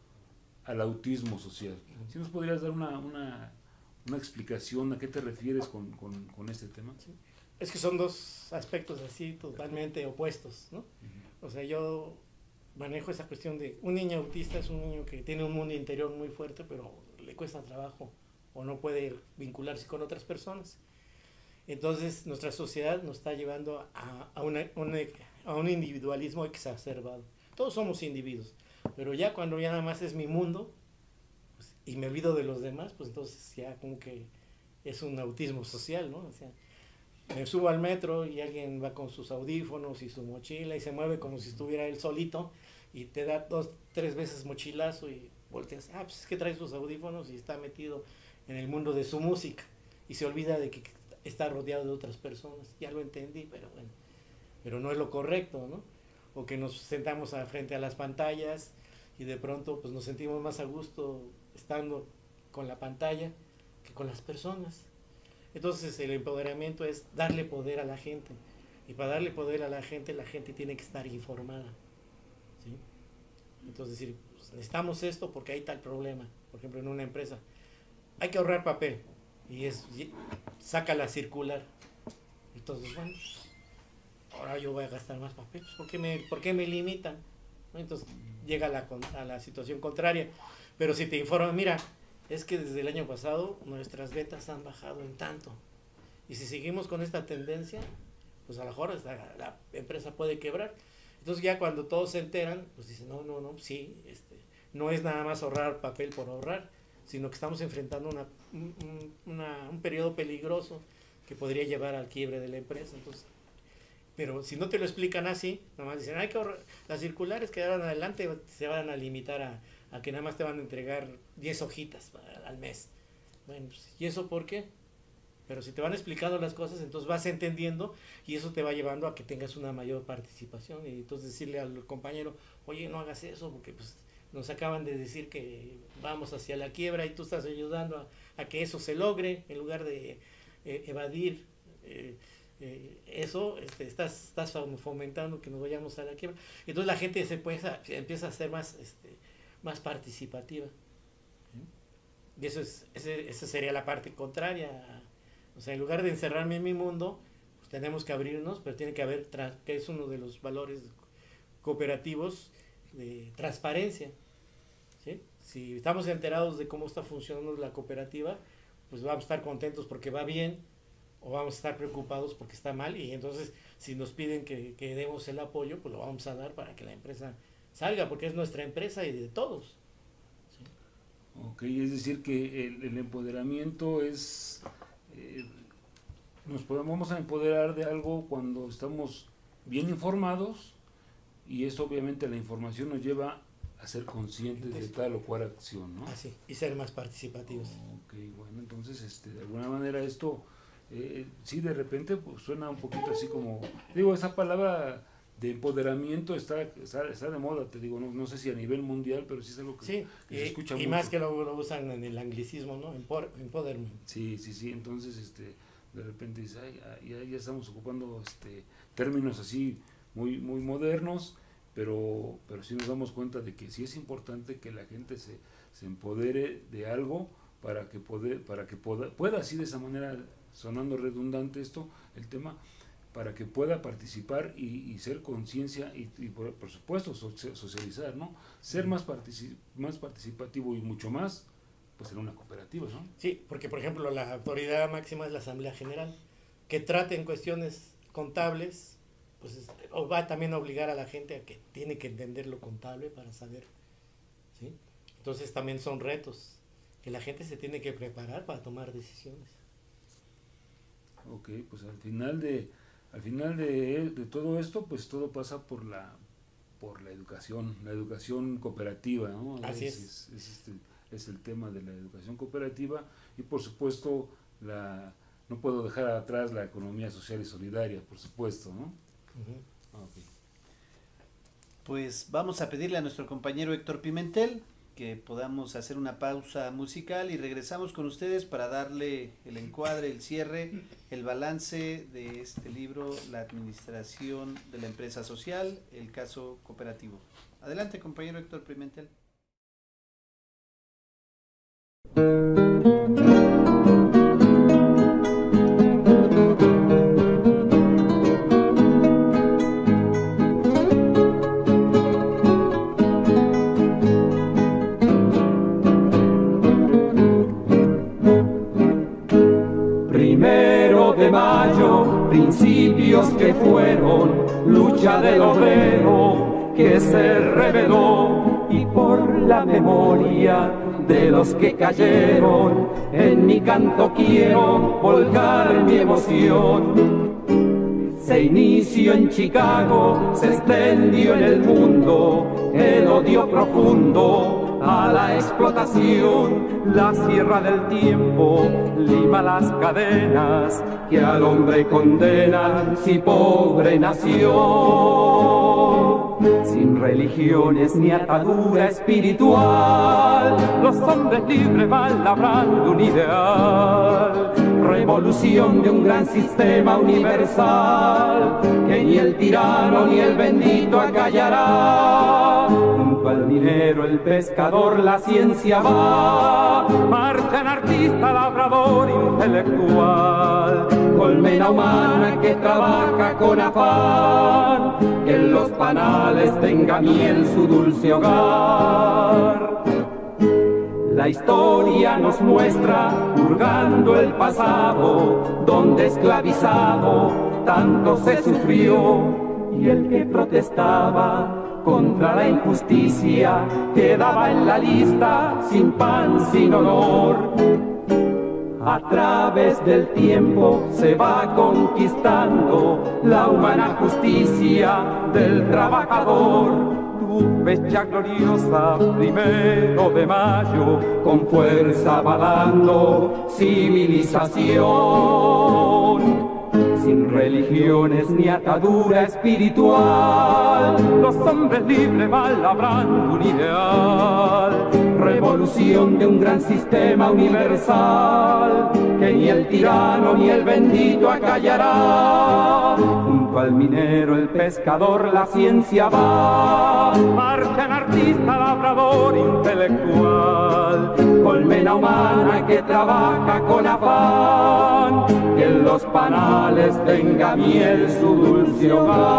al autismo social. ¿Sí nos podrías dar una, una, una explicación a qué te refieres con, con, con este tema? Sí. Es que son dos aspectos así totalmente opuestos, ¿no? Uh-huh. O sea, yo manejo esa cuestión de un niño autista es un niño que tiene un mundo interior muy fuerte, pero le cuesta trabajo o no puede vincularse con otras personas. Entonces, nuestra sociedad nos está llevando a, a, una, una, a un individualismo exacerbado. Todos somos individuos, pero ya cuando ya nada más es mi mundo pues, y me olvido de los demás, pues entonces ya como que es un autismo social, ¿no? O sea, me subo al metro y alguien va con sus audífonos y su mochila y se mueve como si estuviera él solito y te da dos, tres veces mochilazo y volteas, ah, pues es que trae sus audífonos y está metido en el mundo de su música y se olvida de que está rodeado de otras personas. Ya lo entendí, pero bueno, pero no es lo correcto, ¿no? O que nos sentamos a, frente a las pantallas y de pronto pues nos sentimos más a gusto estando con la pantalla que con las personas. Entonces el empoderamiento es darle poder a la gente, y para darle poder a la gente, la gente tiene que estar informada, ¿sí? Entonces decir, pues, necesitamos esto porque hay tal problema. Por ejemplo, en una empresa hay que ahorrar papel y es y saca la circular. Entonces, bueno, ahora yo voy a gastar más papel, ¿por qué me, por qué me limitan? Entonces llega a la, a la situación contraria. Pero si te informan, mira, es que desde el año pasado nuestras ventas han bajado en tanto. Y si seguimos con esta tendencia, pues a lo mejor hasta la empresa puede quebrar. Entonces ya cuando todos se enteran, pues dicen, no, no, no, sí, este, no es nada más ahorrar papel por ahorrar, sino que estamos enfrentando una, un, una, un periodo peligroso que podría llevar al quiebre de la empresa. Entonces, pero si no te lo explican así, nada más dicen, hay que ahorrar, las circulares que van adelante se van a limitar a, a que nada más te van a entregar diez hojitas al mes. Bueno, pues, ¿y eso por qué? Pero si te van explicando las cosas, entonces vas entendiendo y eso te va llevando a que tengas una mayor participación. Y entonces decirle al compañero, oye, no hagas eso porque pues nos acaban de decir que vamos hacia la quiebra y tú estás ayudando a, a que eso se logre en lugar de eh, evadir eh, eh, eso, este, estás, estás fomentando que nos vayamos a la quiebra. Entonces la gente se puede, empieza a ser más, este, más participativa. Y eso es, ese, esa sería la parte contraria. O sea, en lugar de encerrarme en mi mundo, pues tenemos que abrirnos, pero tiene que haber, que es uno de los valores cooperativos, de transparencia, ¿sí? Si estamos enterados de cómo está funcionando la cooperativa, pues vamos a estar contentos porque va bien, o vamos a estar preocupados porque está mal, y entonces si nos piden que, que demos el apoyo, pues lo vamos a dar para que la empresa salga, porque es nuestra empresa y de todos. ¿Sí? Ok, es decir que el, el empoderamiento es... Eh, nos podemos vamos a empoderar de algo cuando estamos bien informados, y eso obviamente la información nos lleva a ser conscientes de tal o cual acción, ¿no? Así, y ser más participativos. Ok, bueno, entonces este, de alguna manera esto eh, sí de repente pues, suena un poquito así como, digo, esa palabra de empoderamiento está, está, está de moda, te digo, no, no sé si a nivel mundial, pero sí es algo que, sí, que y, se escucha y mucho. más que lo, lo usan en el anglicismo, ¿no? Empoderment. Sí, sí, sí, entonces este, de repente dices, ay, ya, ya estamos ocupando este, términos así muy, muy modernos, pero, pero sí nos damos cuenta de que sí es importante que la gente se, se empodere de algo para que, poder, para que pueda, pueda así de esa manera, sonando redundante esto, el tema, para que pueda participar y, y ser conciencia y, y por, por supuesto socializar, ¿no? Ser más, partici más participativo y mucho más, pues en una cooperativa, ¿no? Sí, porque por ejemplo la autoridad máxima es la Asamblea General, que trate en cuestiones contables, pues va también a obligar a la gente a que tiene que entender lo contable para saber, ¿sí? Entonces también son retos que la gente se tiene que preparar para tomar decisiones. Ok, pues al final de al final de, de todo esto, pues todo pasa por la por la educación, la educación cooperativa, ¿no? Así es. Es, es, este, es el tema de la educación cooperativa y por supuesto la no puedo dejar atrás la economía social y solidaria, por supuesto, ¿no? Uh-huh. Okay. Pues vamos a pedirle a nuestro compañero Héctor Pimentel que podamos hacer una pausa musical y regresamos con ustedes para darle el encuadre, el cierre, el balance de este libro, La administración de la empresa social, el caso cooperativo. Adelante, compañero Héctor Pimentel. Principios que fueron lucha del obrero que se rebeló y por la memoria de los que cayeron en mi canto quiero volcar mi emoción. Se inició en Chicago, se extendió en el mundo el odio profundo a la explotación. La sierra del tiempo lima las cadenas que al hombre condenan, si pobre nació. Sin religiones ni atadura espiritual, los hombres libres van labrando un ideal. Revolución de un gran sistema universal, que ni el tirano ni el bendito acallará. Junto al minero, el pescador, la ciencia va. Marchan artista, labrador, intelectual. Colmena humana que trabaja con afán, que en los panales tenga miel su dulce hogar. La historia nos muestra, hurgando el pasado, donde esclavizado tanto se sufrió, y el que protestaba contra la injusticia quedaba en la lista sin pan, sin honor. A través del tiempo se va conquistando la humana justicia del trabajador. Tu fecha gloriosa, primero de mayo, con fuerza va dando civilización. Sin religiones ni atadura espiritual, los hombres libres van labrando un ideal. Revolución de un gran sistema universal, que ni el tirano ni el bendito acallará. Junto al minero, el pescador, la ciencia va. Marchan artista, labrador, intelectual. Colmena humana que trabaja con afán, que en los panales tenga miel su dulce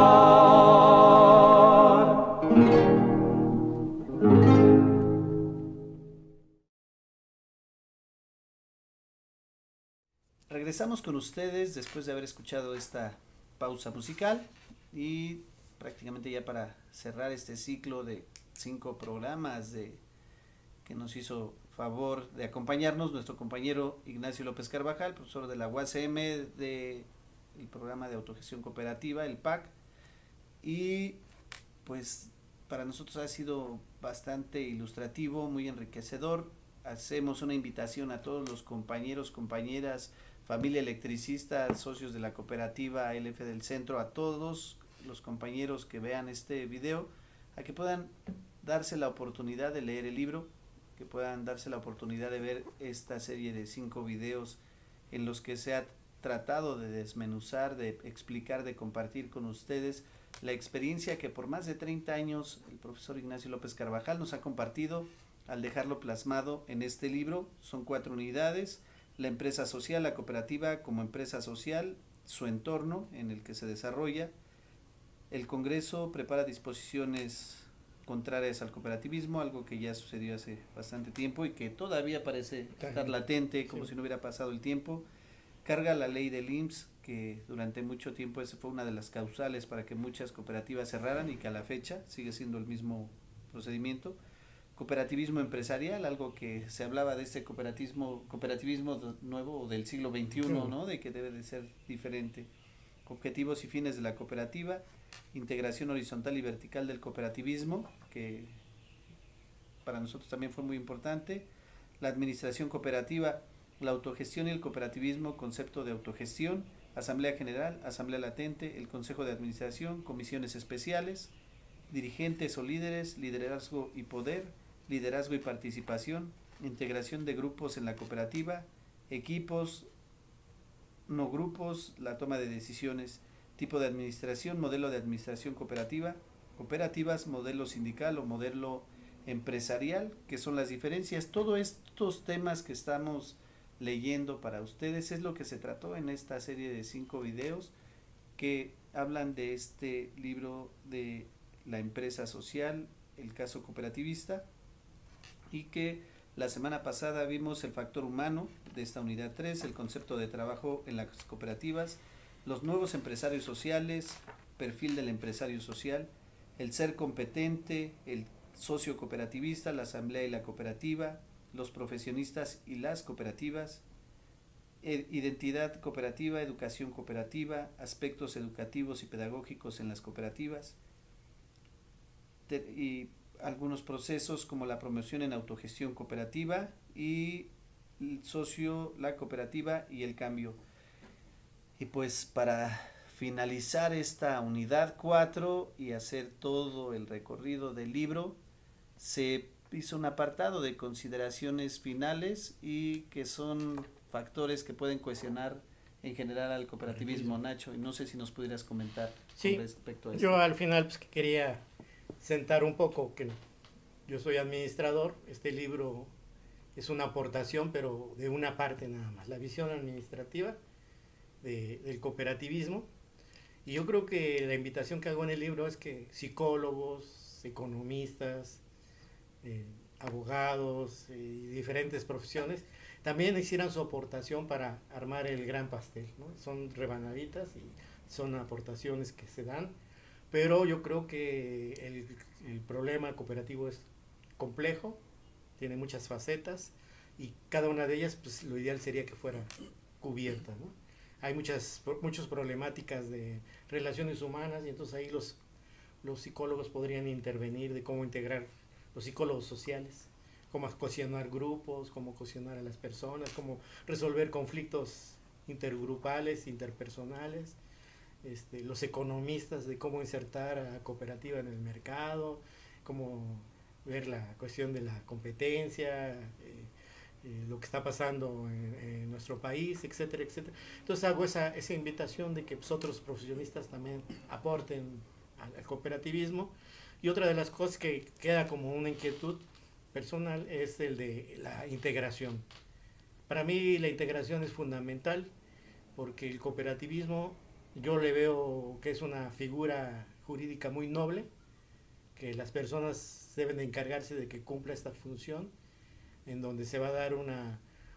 hogar. Regresamos con ustedes después de haber escuchado esta pausa musical y prácticamente ya para cerrar este ciclo de cinco programas de que nos hizo favor de acompañarnos nuestro compañero Ignacio López Carvajal, profesor de la U A C M del programa de autogestión cooperativa, el P A C, y pues para nosotros ha sido bastante ilustrativo, muy enriquecedor. Hacemos una invitación a todos los compañeros, compañeras, familia electricista, socios de la cooperativa L F del Centro, a todos los compañeros que vean este video, a que puedan darse la oportunidad de leer el libro, que puedan darse la oportunidad de ver esta serie de cinco videos en los que se ha tratado de desmenuzar, de explicar, de compartir con ustedes la experiencia que por más de treinta años el profesor Ignacio López Carvajal nos ha compartido al dejarlo plasmado en este libro. Son cuatro unidades: la empresa social, la cooperativa como empresa social, su entorno en el que se desarrolla. El Congreso prepara disposiciones contrarias al cooperativismo, algo que ya sucedió hace bastante tiempo y que todavía parece estar latente, como sí. si no hubiera pasado el tiempo. Carga la ley del I M S S, que durante mucho tiempo esa fue una de las causales para que muchas cooperativas cerraran y que a la fecha sigue siendo el mismo procedimiento. Cooperativismo empresarial, algo que se hablaba de este cooperativismo, cooperativismo nuevo del siglo veintiuno, ¿no? De que debe de ser diferente. Objetivos y fines de la cooperativa, integración horizontal y vertical del cooperativismo, que para nosotros también fue muy importante. La administración cooperativa, la autogestión y el cooperativismo, concepto de autogestión, asamblea general, asamblea latente, el consejo de administración, comisiones especiales, dirigentes o líderes, liderazgo y poder, liderazgo y participación, integración de grupos en la cooperativa, equipos, no grupos, la toma de decisiones, tipo de administración, modelo de administración cooperativa, cooperativas, modelo sindical o modelo empresarial, que son las diferencias. Todos estos temas que estamos leyendo para ustedes es lo que se trató en esta serie de cinco videos que hablan de este libro de la empresa social, el caso cooperativista, y que la semana pasada vimos el factor humano de esta unidad tres, el concepto de trabajo en las cooperativas, los nuevos empresarios sociales, perfil del empresario social, el ser competente, el socio cooperativista, la asamblea y la cooperativa, los profesionistas y las cooperativas, identidad cooperativa, educación cooperativa, aspectos educativos y pedagógicos en las cooperativas, y algunos procesos como la promoción en autogestión cooperativa y el socio, la cooperativa y el cambio. Y pues para finalizar esta unidad cuatro y hacer todo el recorrido del libro, se hizo un apartado de consideraciones finales y que son factores que pueden cuestionar en general al cooperativismo. Nacho, y no sé si nos pudieras comentar sí, con respecto a esto. Yo al final pues quería sentar un poco que yo soy administrador, este libro es una aportación pero de una parte nada más, la visión administrativa de, del cooperativismo, y yo creo que la invitación que hago en el libro es que psicólogos, economistas, eh, abogados y eh, diferentes profesiones también hicieran su aportación para armar el gran pastel, ¿no? Son rebanaditas y son aportaciones que se dan, pero yo creo que el, el problema cooperativo es complejo, tiene muchas facetas y cada una de ellas pues lo ideal sería que fuera cubierta, ¿no? Hay muchas muchas problemáticas de relaciones humanas y entonces ahí los, los psicólogos podrían intervenir de cómo integrar, los psicólogos sociales, cómo cohesionar grupos, cómo cohesionar a las personas, cómo resolver conflictos intergrupales, interpersonales, este, los economistas de cómo insertar a la cooperativa en el mercado, cómo ver la cuestión de la competencia, eh, eh, lo que está pasando en, en nuestro país, etcétera, etcétera. Entonces hago esa, esa invitación de que pues, otros profesionistas también aporten al, al cooperativismo. Y otra de las cosas que queda como una inquietud personal es el de la integración. Para mí la integración es fundamental porque el cooperativismo yo le veo que es una figura jurídica muy noble, que las personas deben de encargarse de que cumpla esta función, en donde se va a dar una,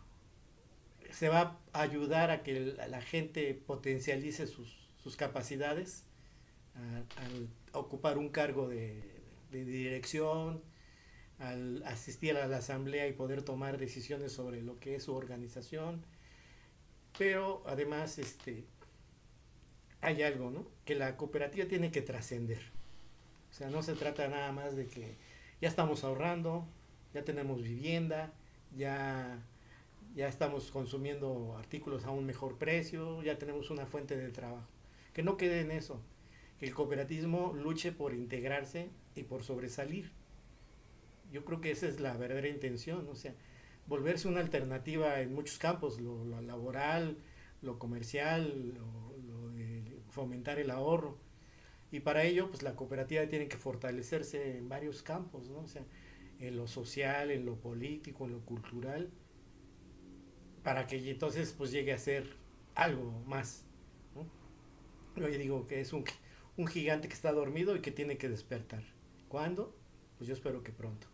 se va a ayudar a que la, la gente potencialice sus, sus capacidades al ocupar un cargo de, de dirección, al asistir a la asamblea y poder tomar decisiones sobre lo que es su organización, pero además este, hay algo, ¿no? Que la cooperativa tiene que trascender. O sea, no se trata nada más de que ya estamos ahorrando, ya tenemos vivienda, ya, ya estamos consumiendo artículos a un mejor precio, ya tenemos una fuente de trabajo. Que no quede en eso, que el cooperativismo luche por integrarse y por sobresalir. Yo creo que esa es la verdadera intención, o sea, volverse una alternativa en muchos campos, lo, lo laboral, lo comercial, lo, lo de fomentar el ahorro. Y para ello, pues la cooperativa tiene que fortalecerse en varios campos, ¿no? O sea, en lo social, en lo político, en lo cultural, para que entonces pues llegue a ser algo más, ¿no? Yo digo que es un, un gigante que está dormido y que tiene que despertar. ¿Cuándo? Pues yo espero que pronto.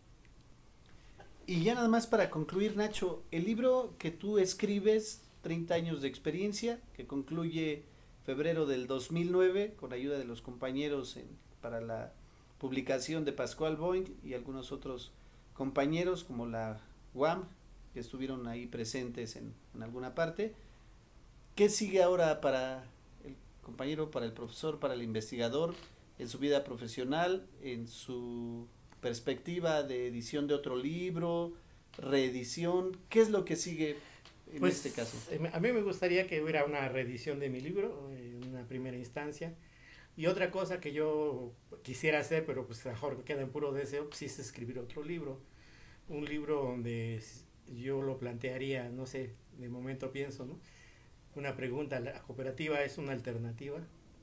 Y ya nada más para concluir, Nacho, el libro que tú escribes, treinta años de experiencia, que concluye febrero del dos mil nueve, con ayuda de los compañeros en, para la publicación de Pascual Boing y algunos otros compañeros como la U A M, que estuvieron ahí presentes en, en alguna parte. ¿Qué sigue ahora para el compañero, para el profesor, para el investigador, en su vida profesional, en su perspectiva de edición de otro libro, reedición? ¿Qué es lo que sigue en pues, este caso? A mí me gustaría que hubiera una reedición de mi libro en una primera instancia. Y otra cosa que yo quisiera hacer, pero pues mejor me queda en puro deseo, pues es escribir otro libro. Un libro donde yo lo plantearía, no sé, de momento pienso, ¿no? Una pregunta, ¿la cooperativa es una alternativa?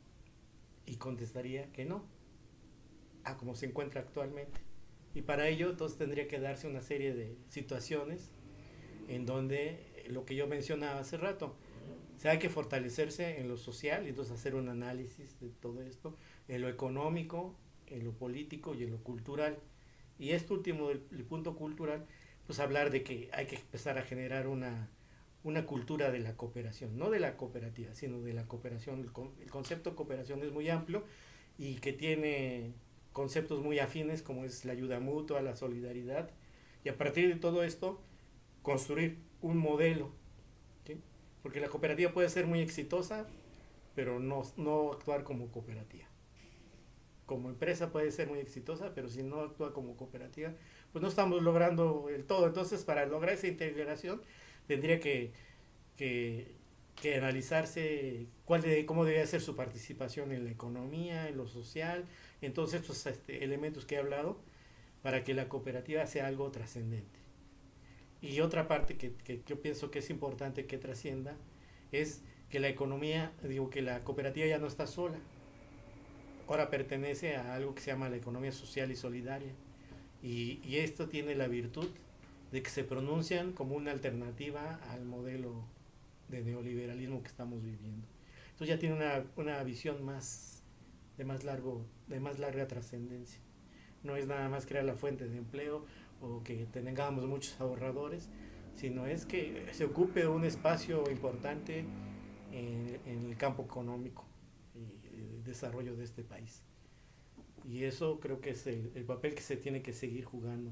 Y contestaría que no, a como se encuentra actualmente. Y para ello entonces tendría que darse una serie de situaciones en donde lo que yo mencionaba hace rato, o sea, hay que fortalecerse en lo social y entonces hacer un análisis de todo esto, en lo económico, en lo político y en lo cultural. Y este último, el, el punto cultural, pues hablar de que hay que empezar a generar una, una cultura de la cooperación, no de la cooperativa, sino de la cooperación. El, con, el concepto de cooperación es muy amplio y que tiene conceptos muy afines como es la ayuda mutua, la solidaridad, y a partir de todo esto construir un modelo, ¿sí? Porque la cooperativa puede ser muy exitosa, pero no, no actuar como cooperativa. Como empresa puede ser muy exitosa, pero si no actúa como cooperativa, pues no estamos logrando el todo. Entonces, para lograr esa integración, tendría que, que, que analizarse cuál de, cómo debería ser su participación en la economía, en lo social, en todos estos este, elementos que he hablado, para que la cooperativa sea algo trascendente. Y otra parte que, que yo pienso que es importante que trascienda es que la economía, digo que la cooperativa ya no está sola. Ahora pertenece a algo que se llama la economía social y solidaria. Y, y esto tiene la virtud de que se pronuncian como una alternativa al modelo de neoliberalismo que estamos viviendo. Entonces ya tiene una, una visión más de más largo, de más larga trascendencia. No es nada más crear la fuente de empleo o que tengamos muchos ahorradores, sino es que se ocupe un espacio importante en, en el campo económico y desarrollo de este país. Y eso creo que es el, el papel que se tiene que seguir jugando,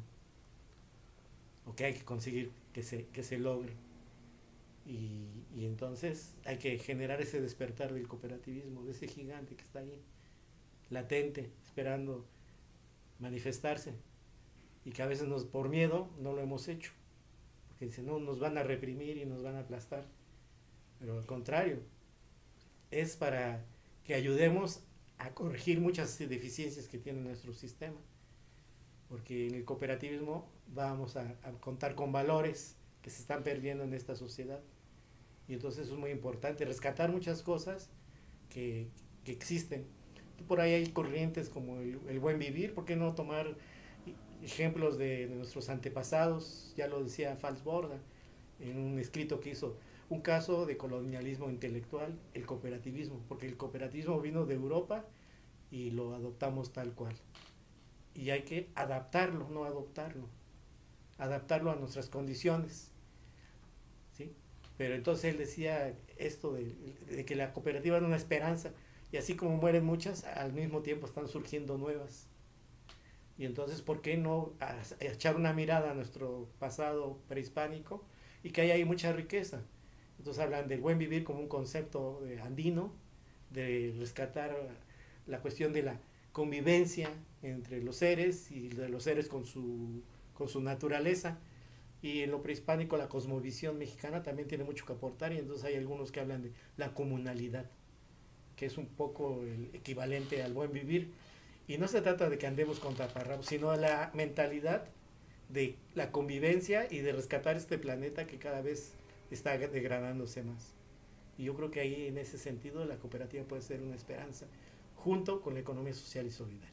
o que hay que conseguir que se, que se logre. Y, y entonces hay que generar ese despertar del cooperativismo, de ese gigante que está ahí, latente, esperando manifestarse, y que a veces nos, por miedo no lo hemos hecho, porque dicen, no, nos van a reprimir y nos van a aplastar, pero al contrario, es para que ayudemos a corregir muchas deficiencias que tiene nuestro sistema, porque en el cooperativismo vamos a, a contar con valores que se están perdiendo en esta sociedad, y entonces es muy importante rescatar muchas cosas que, que existen. Por ahí hay corrientes como el, el buen vivir. ¿Por qué no tomar ejemplos de, de nuestros antepasados? Ya lo decía Fals Borda en un escrito que hizo, un caso de colonialismo intelectual, el cooperativismo, porque el cooperativismo vino de Europa y lo adoptamos tal cual. Y hay que adaptarlo, no adoptarlo, adaptarlo a nuestras condiciones, ¿sí? Pero entonces él decía esto de, de que la cooperativa era una esperanza, y así como mueren muchas, al mismo tiempo están surgiendo nuevas. Y entonces, ¿por qué no echar una mirada a nuestro pasado prehispánico y que hay ahí mucha riqueza? Entonces hablan del buen vivir como un concepto andino, de rescatar la cuestión de la convivencia entre los seres y de los seres con su, con su naturaleza. Y en lo prehispánico la cosmovisión mexicana también tiene mucho que aportar, y entonces hay algunos que hablan de la comunalidad, que es un poco el equivalente al buen vivir. Y no se trata de que andemos con taparrabos, sino la mentalidad de la convivencia y de rescatar este planeta que cada vez está degradándose más. Y yo creo que ahí, en ese sentido, la cooperativa puede ser una esperanza junto con la economía social y solidaria.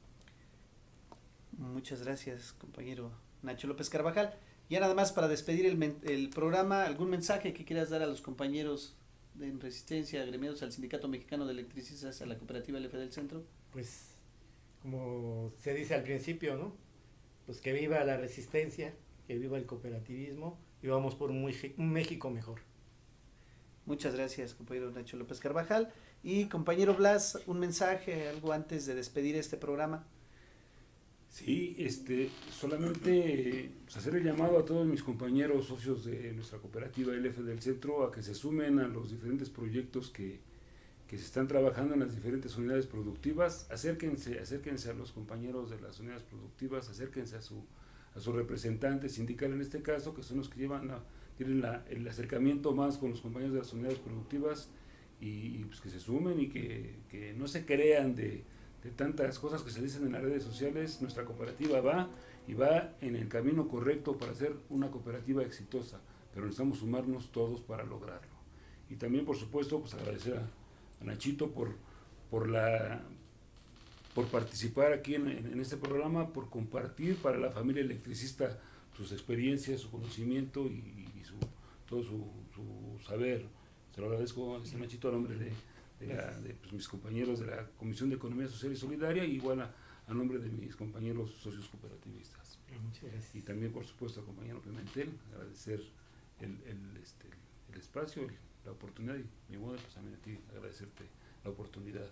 Muchas gracias, compañero Nacho López Carvajal. Ya nada más para despedir el, el programa, ¿algún mensaje que quieras dar a los compañeros de en Resistencia, agremiados al Sindicato Mexicano de Electricistas, a la cooperativa L F del Centro? Pues, como se dice al principio, ¿no? Pues que viva la resistencia, que viva el cooperativismo y vamos por un, un México mejor. Muchas gracias, compañero Nacho López Carvajal. Y compañero Blas, un mensaje, algo antes de despedir este programa. Sí, este, solamente pues, hacer el llamado a todos mis compañeros socios de nuestra cooperativa L F del Centro a que se sumen a los diferentes proyectos que, que se están trabajando en las diferentes unidades productivas. Acérquense, acérquense a los compañeros de las unidades productivas, acérquense a su, a su representante sindical en este caso, que son los que llevan la, tienen la, el acercamiento más con los compañeros de las unidades productivas y, y pues que se sumen y que, que no se crean de de tantas cosas que se dicen en las redes sociales. Nuestra cooperativa va y va en el camino correcto para ser una cooperativa exitosa, pero necesitamos sumarnos todos para lograrlo. Y también, por supuesto, pues agradecer a, a Nachito por, por, la, por participar aquí en, en, en este programa, por compartir para la familia electricista sus experiencias, su conocimiento y, y su, todo su, su saber. Se lo agradezco a este Nachito a nombre de de, la, de pues, mis compañeros de la Comisión de Economía Social y Solidaria, y igual a, a nombre de mis compañeros socios cooperativistas. Muchas gracias. Y también, por supuesto, al compañero Pimentel, agradecer el, el, este, el espacio, el, la oportunidad, y mi modo, pues también a ti agradecerte la oportunidad.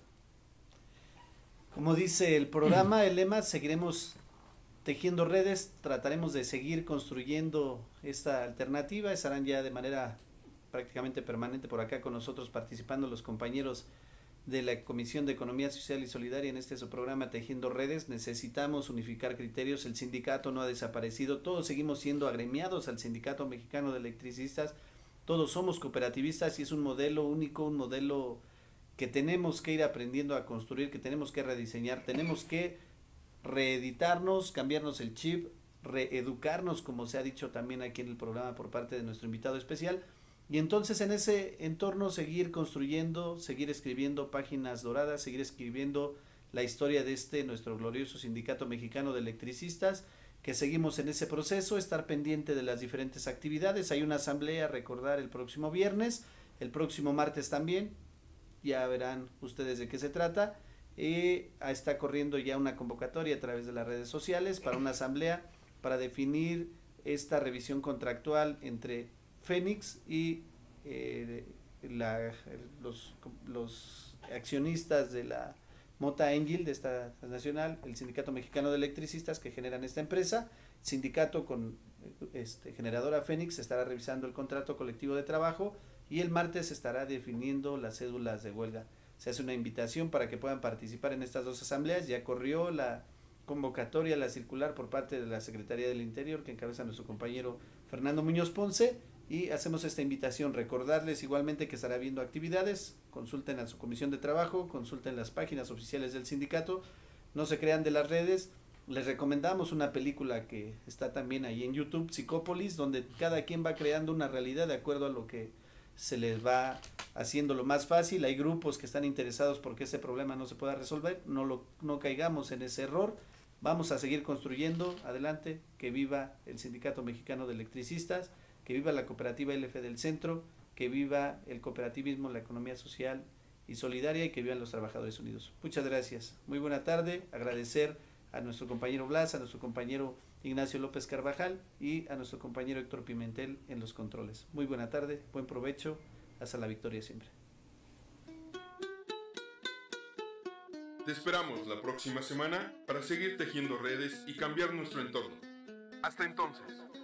Como dice el programa, el lema, seguiremos tejiendo redes, trataremos de seguir construyendo esta alternativa, estarán ya de manera prácticamente permanente por acá con nosotros participando los compañeros de la Comisión de Economía Social y Solidaria en este su programa Tejiendo Redes. Necesitamos unificar criterios, el sindicato no ha desaparecido, todos seguimos siendo agremiados al Sindicato Mexicano de Electricistas, todos somos cooperativistas y es un modelo único, un modelo que tenemos que ir aprendiendo a construir, que tenemos que rediseñar, tenemos que reeditarnos, cambiarnos el chip, reeducarnos, como se ha dicho también aquí en el programa por parte de nuestro invitado especial. Y entonces en ese entorno seguir construyendo, seguir escribiendo páginas doradas, seguir escribiendo la historia de este, nuestro glorioso Sindicato Mexicano de Electricistas, que seguimos en ese proceso, estar pendiente de las diferentes actividades. Hay una asamblea, recordar, el próximo viernes, el próximo martes también, ya verán ustedes de qué se trata. Y está corriendo ya una convocatoria a través de las redes sociales para una asamblea para definir esta revisión contractual entre Fénix y eh, la, los, los accionistas de la Mota Engil, de esta transnacional, el Sindicato Mexicano de Electricistas que generan esta empresa, sindicato con este, generadora Fénix estará revisando el contrato colectivo de trabajo y el martes estará definiendo las cédulas de huelga. Se hace una invitación para que puedan participar en estas dos asambleas. Ya corrió la convocatoria, la circular por parte de la Secretaría del Interior que encabeza nuestro compañero Fernando Muñoz Ponce. Y hacemos esta invitación, recordarles igualmente que estará habiendo actividades, consulten a su comisión de trabajo, consulten las páginas oficiales del sindicato, no se crean de las redes, les recomendamos una película que está también ahí en YouTube, Psicópolis, donde cada quien va creando una realidad de acuerdo a lo que se les va haciendo lo más fácil. Hay grupos que están interesados porque ese problema no se pueda resolver, no, lo, no caigamos en ese error, vamos a seguir construyendo, adelante, que viva el Sindicato Mexicano de Electricistas, que viva la cooperativa L F del Centro, que viva el cooperativismo, la economía social y solidaria y que vivan los trabajadores unidos. Muchas gracias, muy buena tarde, agradecer a nuestro compañero Blas, a nuestro compañero Ignacio López Carvajal y a nuestro compañero Héctor Pimentel en los controles. Muy buena tarde, buen provecho, hasta la victoria siempre. Te esperamos la próxima semana para seguir tejiendo redes y cambiar nuestro entorno. Hasta entonces.